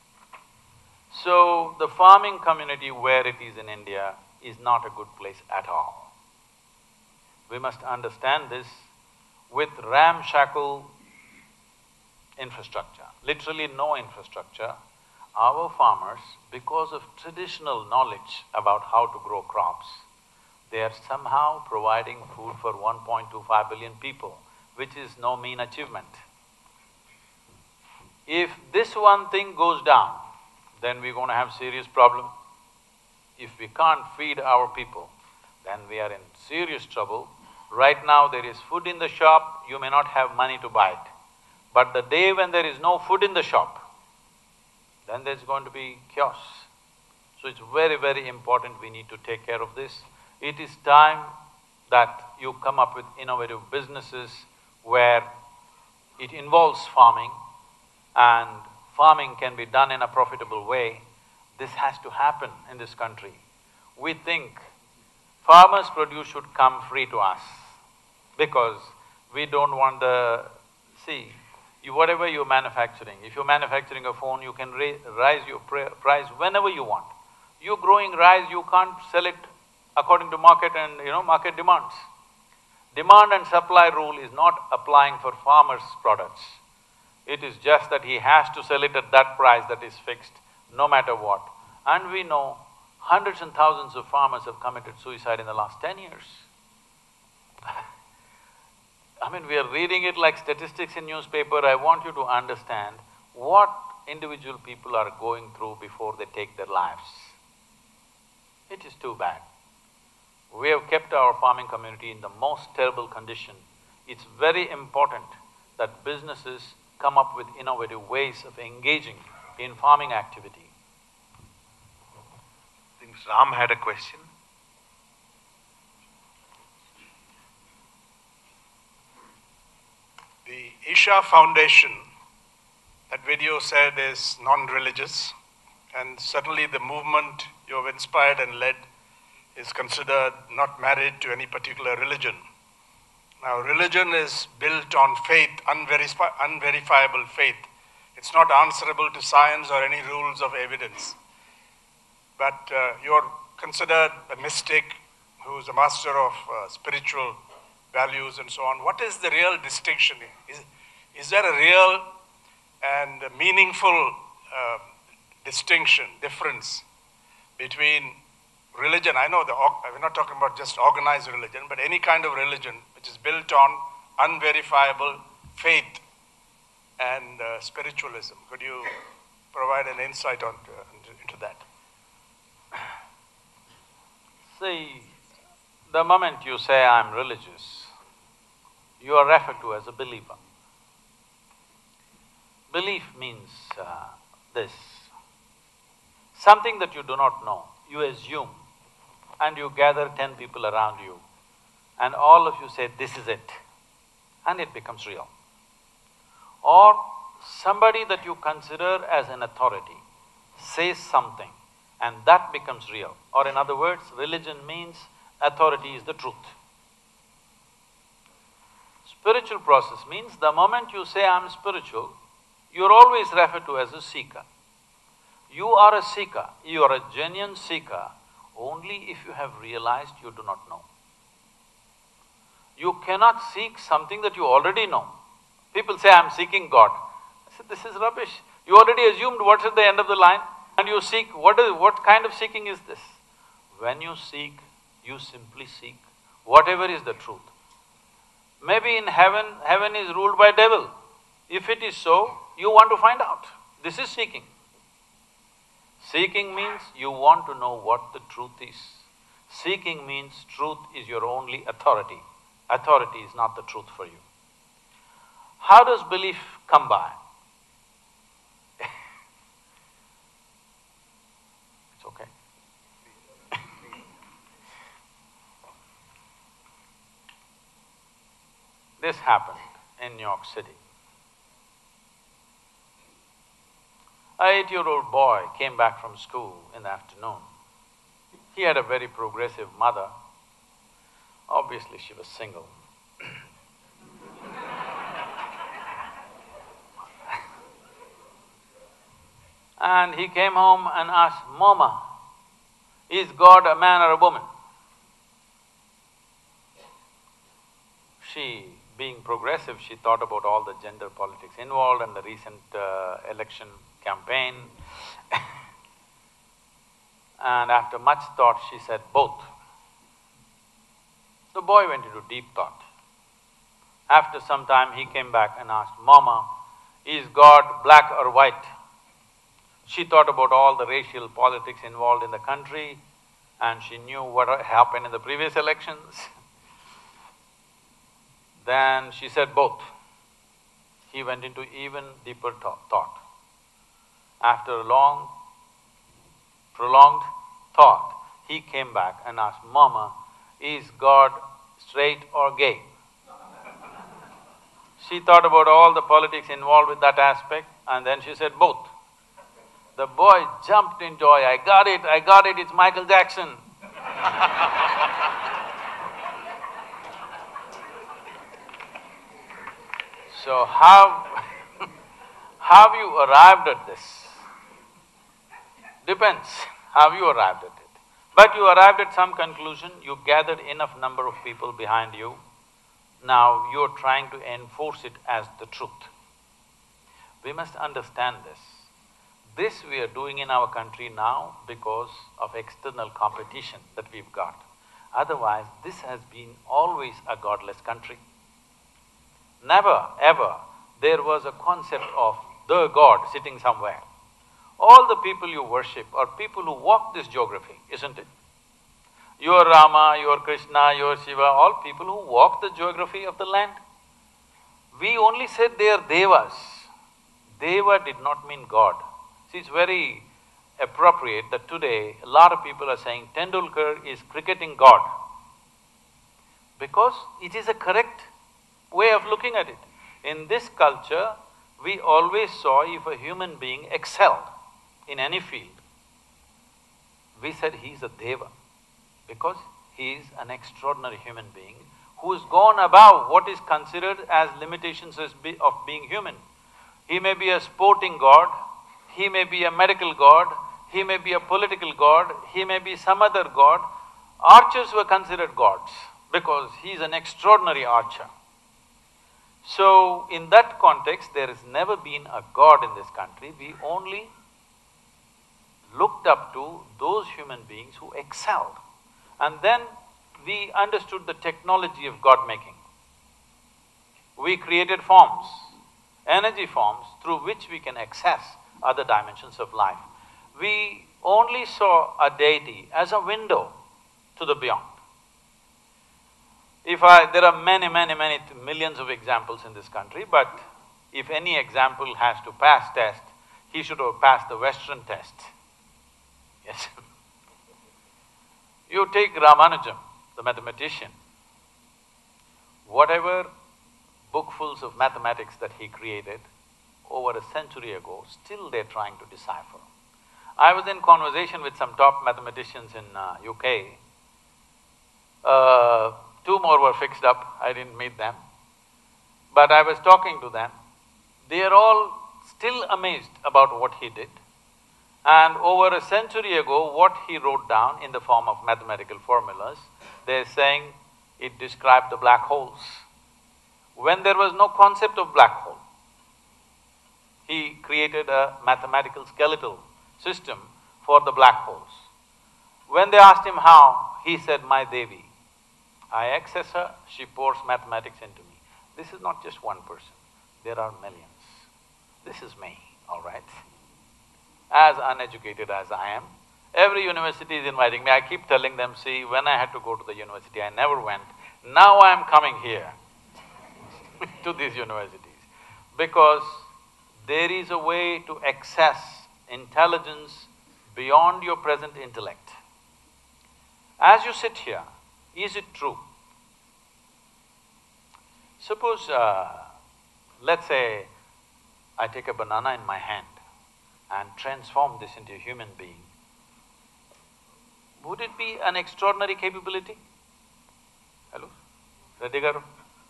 So, the farming community where it is in India is not a good place at all. We must understand this with ramshackle infrastructure, literally no infrastructure. Our farmers, because of traditional knowledge about how to grow crops, they are somehow providing food for 1.25 billion people, which is no mean achievement. If this one thing goes down, then we're going to have serious problem. If we can't feed our people, then we are in serious trouble. Right now there is food in the shop, you may not have money to buy it. But the day when there is no food in the shop, then there's going to be chaos. So it's very, very important we need to take care of this. It is time that you come up with innovative businesses where it involves farming and farming can be done in a profitable way. This has to happen in this country. We think farmers' produce should come free to us because we don't want the… See, whatever you're manufacturing, if you're manufacturing a phone, you can raise your price whenever you want. You're growing rice, you can't sell it according to market and, market demands. Demand and supply rule is not applying for farmers' products. It is just that he has to sell it at that price that is fixed, no matter what. And we know hundreds and thousands of farmers have committed suicide in the last 10 years. We are reading it like statistics in newspaper. I want you to understand what individual people are going through before they take their lives. It is too bad. We have kept our farming community in the most terrible condition. it's very important that businesses come up with innovative ways of engaging in farming activity. I think Ram had a question. The Isha Foundation, that video said, is non-religious, and certainly the movement you have inspired and led is considered not married to any particular religion. Now, religion is built on faith, unverifiable faith. It's not answerable to science or any rules of evidence. But you're considered a mystic who's a master of spiritual values and so on. What is the real distinction? Is there a real and meaningful distinction, difference between religion? I know we're not talking about just organized religion, but any kind of religion which is built on unverifiable faith and spiritualism. Could you provide an insight into that? See, the moment you say, I'm religious, you are referred to as a believer. Belief means this. Something that you do not know, you assume, and you gather 10 people around you, and all of you say, this is it, and it becomes real. Or somebody that you consider as an authority says something, and that becomes real. Or in other words, religion means authority is the truth. Spiritual process means the moment you say, I'm spiritual, you're always referred to as a seeker. You are a seeker, you are a genuine seeker only if you have realized you do not know. You cannot seek something that you already know. People say, I'm seeking God. I said, this is rubbish. You already assumed what's at the end of the line, and you seek, what kind of seeking is this? When you seek, you simply seek whatever is the truth. Maybe in heaven, heaven is ruled by devil. If it is so, you want to find out. This is seeking. Seeking means you want to know what the truth is. Seeking means truth is your only authority. Authority is not the truth for you. How does belief come by? It's okay. This happened in New York City. An 8-year-old boy came back from school in the afternoon. He had a very progressive mother. Obviously, she was single. And he came home and asked, Mama, is God a man or a woman? She, being progressive, she thought about all the gender politics involved and the recent election campaign. And after much thought, she said, both. The boy went into deep thought. After some time, he came back and asked, Mama, is God black or white? She thought about all the racial politics involved in the country, and she knew what happened in the previous elections. Then she said both. He went into even deeper thought. After a long, prolonged thought, he came back and asked, Mama, is God straight or gay? She thought about all the politics involved with that aspect, and then she said both. The boy jumped in joy, I got it, it's Michael Jackson. So how have you arrived at this? Depends how you arrived at it. But you arrived at some conclusion, you gathered enough number of people behind you, now you're trying to enforce it as the truth. We must understand this. This we are doing in our country now because of external competition that we've got. Otherwise, this has been always a godless country. Never, ever, there was a concept of the God sitting somewhere. All the people you worship are people who walk this geography, isn't it? Your Rama, your Krishna, your Shiva, all people who walk the geography of the land. We only said they are devas. Deva did not mean God. See, it's very appropriate that today a lot of people are saying Tendulkar is cricketing God, because it is a correct way of looking at it. In this culture, we always saw if a human being excelled in any field, we said he is a deva, because he is an extraordinary human being who has gone above what is considered as limitations of being human. He may be a sporting god, he may be a medical god, he may be a political god, he may be some other god. Archers were considered gods because he is an extraordinary archer. So, in that context, there has never been a god in this country. We only looked up to those human beings who excelled. And then we understood the technology of God-making. We created forms, energy forms, through which we can access other dimensions of life. We only saw a deity as a window to the beyond. There are many millions of examples in this country, but if any example has to pass test, he should have passed the Western test. Yes. You take Ramanujam, the mathematician, whatever bookfuls of mathematics that he created over a century ago, still they're trying to decipher. I was in conversation with some top mathematicians in UK. Two more were fixed up, I didn't meet them. But I was talking to them, they are all still amazed about what he did. And over a century ago, what he wrote down in the form of mathematical formulas, they're saying it described the black holes. When there was no concept of black hole, he created a mathematical skeletal system for the black holes. When they asked him how, he said, "My Devi, I access her, she pours mathematics into me." This is not just one person, there are millions. This is me, all right? As uneducated as I am, every university is inviting me. I keep telling them, see, when I had to go to the university, I never went. Now I am coming here to these universities, because there is a way to access intelligence beyond your present intellect. As you sit here, is it true? Suppose, let's say, I take a banana in my hand and transform this into a human being. Would it be an extraordinary capability? Hello? Reddy garu?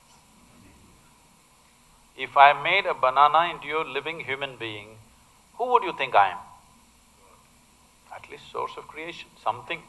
If I made a banana into a living human being, who would you think I am? At least source of creation, something.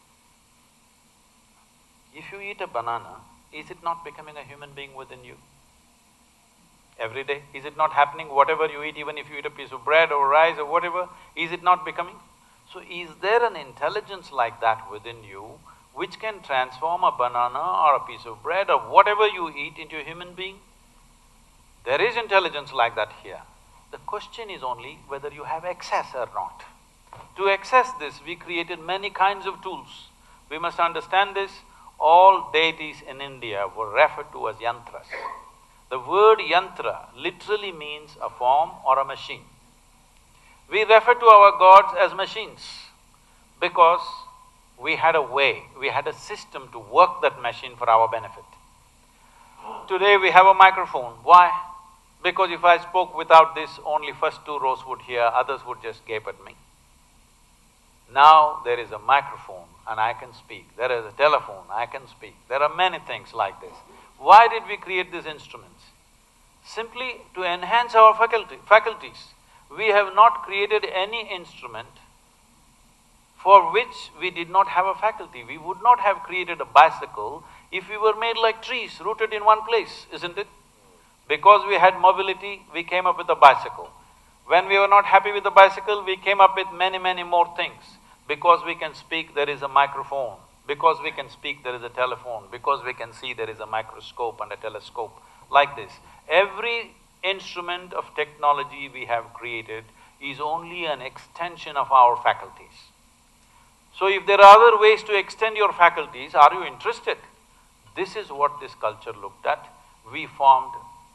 If you eat a banana, is it not becoming a human being within you? Every day, is it not happening? Whatever you eat, even if you eat a piece of bread or rice or whatever, is it not becoming? So is there an intelligence like that within you which can transform a banana or a piece of bread or whatever you eat into a human being? There is intelligence like that here. The question is only whether you have access or not. To access this, we created many kinds of tools. We must understand this. All deities in India were referred to as yantras. The word yantra literally means a form or a machine. We refer to our gods as machines because we had a way, we had a system to work that machine for our benefit. Today we have a microphone. Why? Because if I spoke without this, only first two rows would hear, others would just gape at me. Now there is a microphone and I can speak. There is a telephone, I can speak. There are many things like this. Why did we create these instruments? Simply to enhance our faculties. We have not created any instrument for which we did not have a faculty. We would not have created a bicycle if we were made like trees, rooted in one place, isn't it? Because we had mobility, we came up with a bicycle. When we were not happy with the bicycle, we came up with many more things. Because we can speak, there is a microphone. Because we can speak, there is a telephone. Because we can see, there is a microscope and a telescope. Like this. Every instrument of technology we have created is only an extension of our faculties. So if there are other ways to extend your faculties, are you interested? This is what this culture looked at. We formed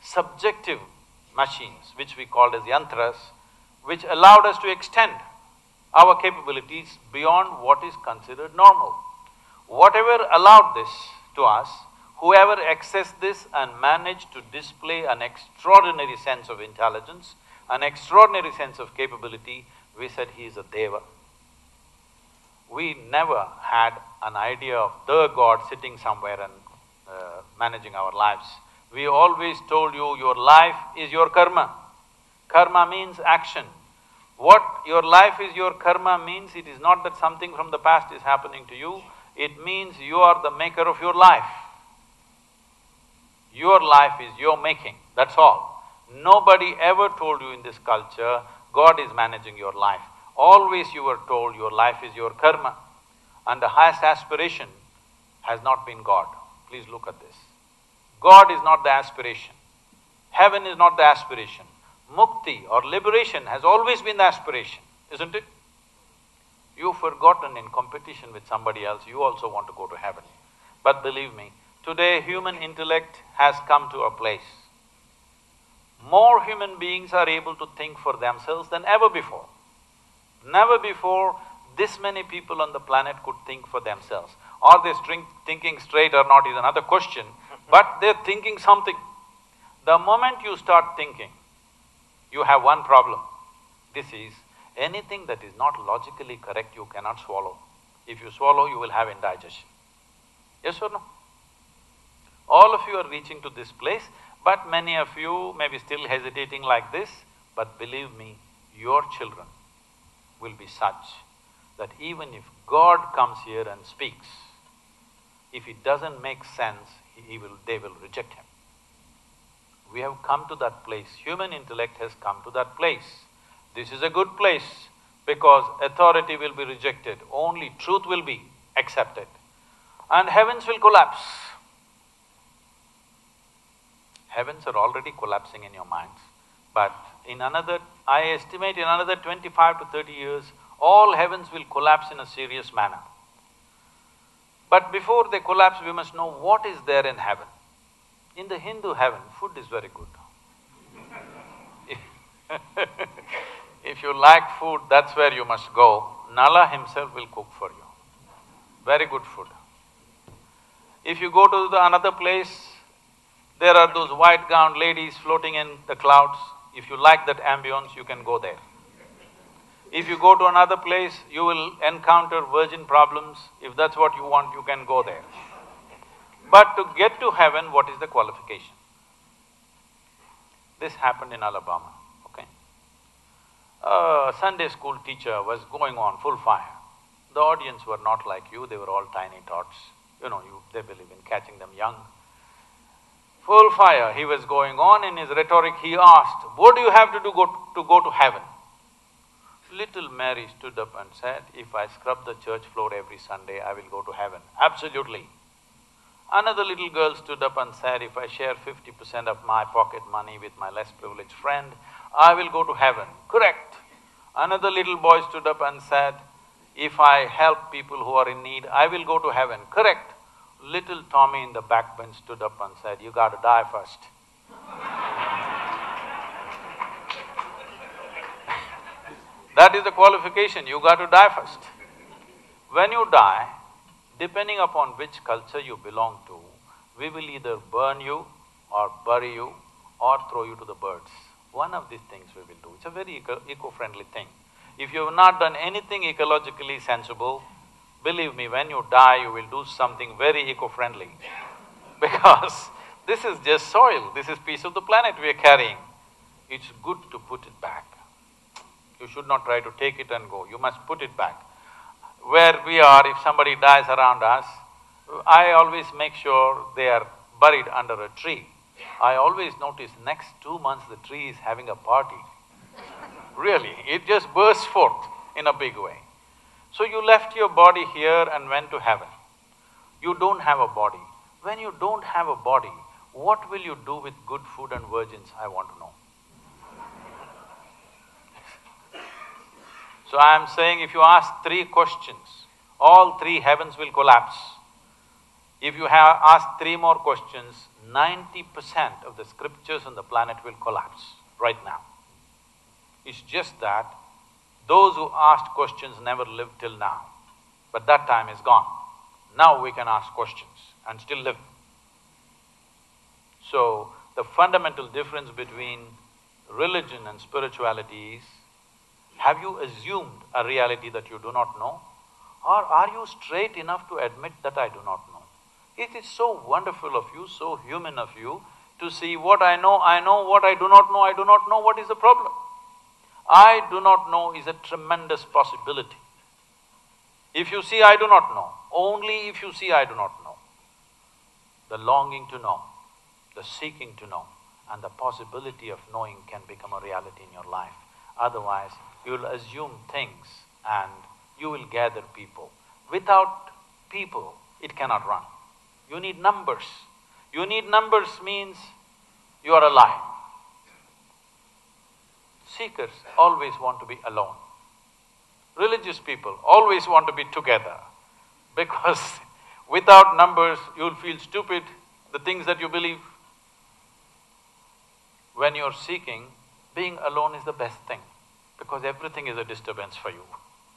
subjective machines, which we called as yantras, which allowed us to extend our capabilities beyond what is considered normal. Whatever allowed this to us, whoever accessed this and managed to display an extraordinary sense of intelligence, an extraordinary sense of capability, we said he is a deva. We never had an idea of the God sitting somewhere and managing our lives. We always told you, your life is your karma. Karma means action. What your life is your karma means, it is not that something from the past is happening to you, it means you are the maker of your life. Your life is your making, that's all. Nobody ever told you in this culture, God is managing your life. Always you were told your life is your karma, and the highest aspiration has not been God. Please look at this. God is not the aspiration. Heaven is not the aspiration. Mukti or liberation has always been the aspiration, isn't it? You've forgotten in competition with somebody else, you also want to go to heaven. But believe me, today human intellect has come to a place. More human beings are able to think for themselves than ever before. Never before this many people on the planet could think for themselves. Are they thinking straight or not is another question, but they're thinking something. The moment you start thinking, you have one problem. This is, anything that is not logically correct, you cannot swallow. If you swallow, you will have indigestion. Yes or no? All of you are reaching to this place, but many of you may be still hesitating like this, but believe me, your children will be such that even if God comes here and speaks, if it doesn't make sense, they will reject him. We have come to that place, human intellect has come to that place. This is a good place because authority will be rejected, only truth will be accepted, and heavens will collapse. Heavens are already collapsing in your minds, but I estimate in another 25 to 30 years, all heavens will collapse in a serious manner. But before they collapse, we must know what is there in heaven. In the Hindu heaven, food is very good. If you like food, that's where you must go. Nala himself will cook for you. Very good food. If you go to another place, there are those white-gowned ladies floating in the clouds. If you like that ambience, you can go there. If you go to another place, you will encounter virgin problems. If that's what you want, you can go there. But to get to heaven, what is the qualification? This happened in Alabama, okay? A Sunday school teacher was going on full fire. The audience were not like you, they were all tiny tots. You know, they believe in catching them young. Full fire, he was going on. In his rhetoric, he asked, what do you have to do to go to heaven? Little Mary stood up and said, if I scrub the church floor every Sunday, I will go to heaven. Absolutely. Another little girl stood up and said, if I share 50% of my pocket money with my less privileged friend, I will go to heaven. Correct. Another little boy stood up and said, if I help people who are in need, I will go to heaven. Correct. Little Tommy in the back bench stood up and said, you gotta die first. That is the qualification, you got to die first. When you die, depending upon which culture you belong to, we will either burn you or bury you or throw you to the birds. One of these things we will do. It's a very eco-friendly thing. If you have not done anything ecologically sensible, believe me, when you die, you will do something very eco-friendly. Because this is just soil, this is piece of the planet we are carrying. It's good to put it back. You should not try to take it and go, you must put it back. Where we are, if somebody dies around us, I always make sure they are buried under a tree. I always notice next 2 months the tree is having a party. Really, it just bursts forth in a big way. So you left your body here and went to heaven. You don't have a body. When you don't have a body, what will you do with good food and virgins, I want to know. So I am saying if you ask 3 questions, all 3 heavens will collapse. If you have asked 3 more questions, 90% of the scriptures on the planet will collapse right now. It's just that those who asked questions never lived till now, but that time is gone. Now we can ask questions and still live. So, the fundamental difference between religion and spirituality is, have you assumed a reality that you do not know? Or are you straight enough to admit that I do not know? It is so wonderful of you, so human of you, to see what I know, what I do not know, I do not know. What is the problem? I do not know is a tremendous possibility. If you see I do not know, only if you see I do not know, the longing to know, the seeking to know, and the possibility of knowing can become a reality in your life. Otherwise, you will assume things and you will gather people. Without people, it cannot run. You need numbers. You need numbers means you are alive. Seekers always want to be alone. Religious people always want to be together, because without numbers, you'll feel stupid, the things that you believe. When you're seeking, being alone is the best thing, because everything is a disturbance for you.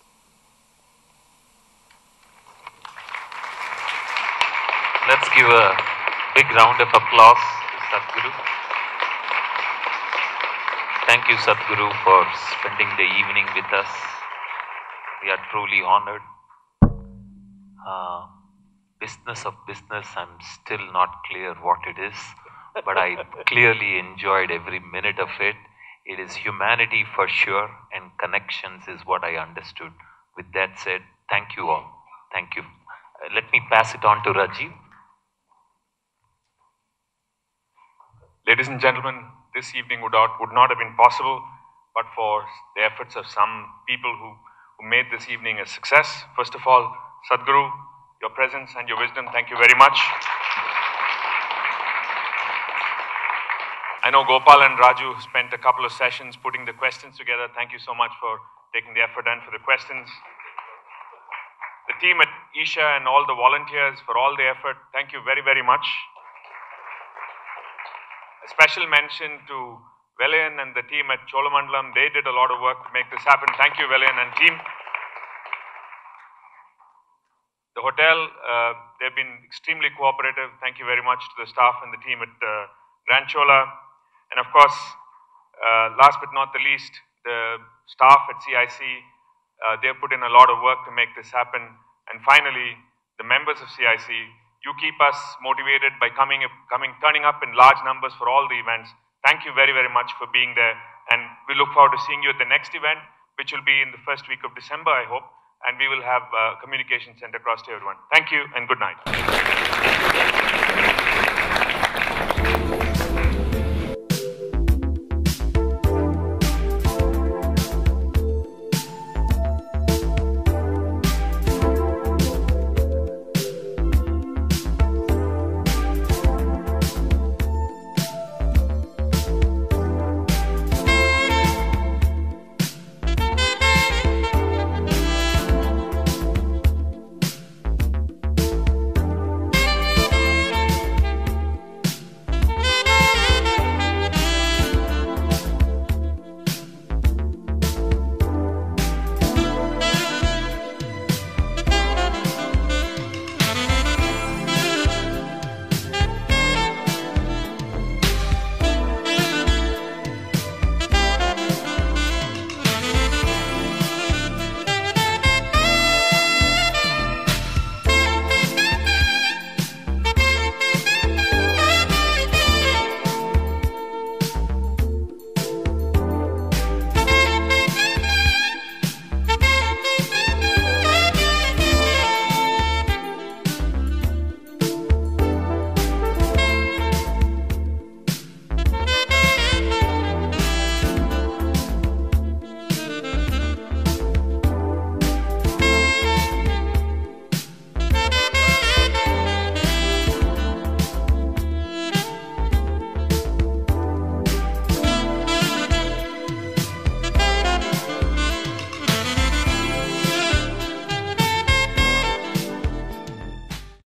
Let's give a big round of applause to Sadhguru. Thank you, Sadhguru, for spending the evening with us. We are truly honored. Business of business, I'm still not clear what it is, but I clearly enjoyed every minute of it. It is humanity for sure, and connections is what I understood. With that said, thank you all. Thank you. Let me pass it on to Raju. Ladies and gentlemen, this evening would not have been possible but for the efforts of some people who made this evening a success. First of all, Sadhguru, your presence and your wisdom, thank you very much. I know Gopal and Raju spent a couple of sessions putting the questions together. Thank you so much for taking the effort and for the questions. The team at Isha and all the volunteers for all the effort, thank you very, very much. A special mention to Velayan and the team at Cholamandalam. They did a lot of work to make this happen. Thank you, Velayan and team. The hotel, they've been extremely cooperative. Thank you very much to the staff and the team at Grand Chola. And of course, last but not the least, the staff at CIC, they've put in a lot of work to make this happen. And finally, the members of CIC, you keep us motivated by turning up in large numbers for all the events. Thank you very, very much for being there. And we look forward to seeing you at the next event, which will be in the first week of December, I hope. And we will have communication sent across to everyone. Thank you and good night.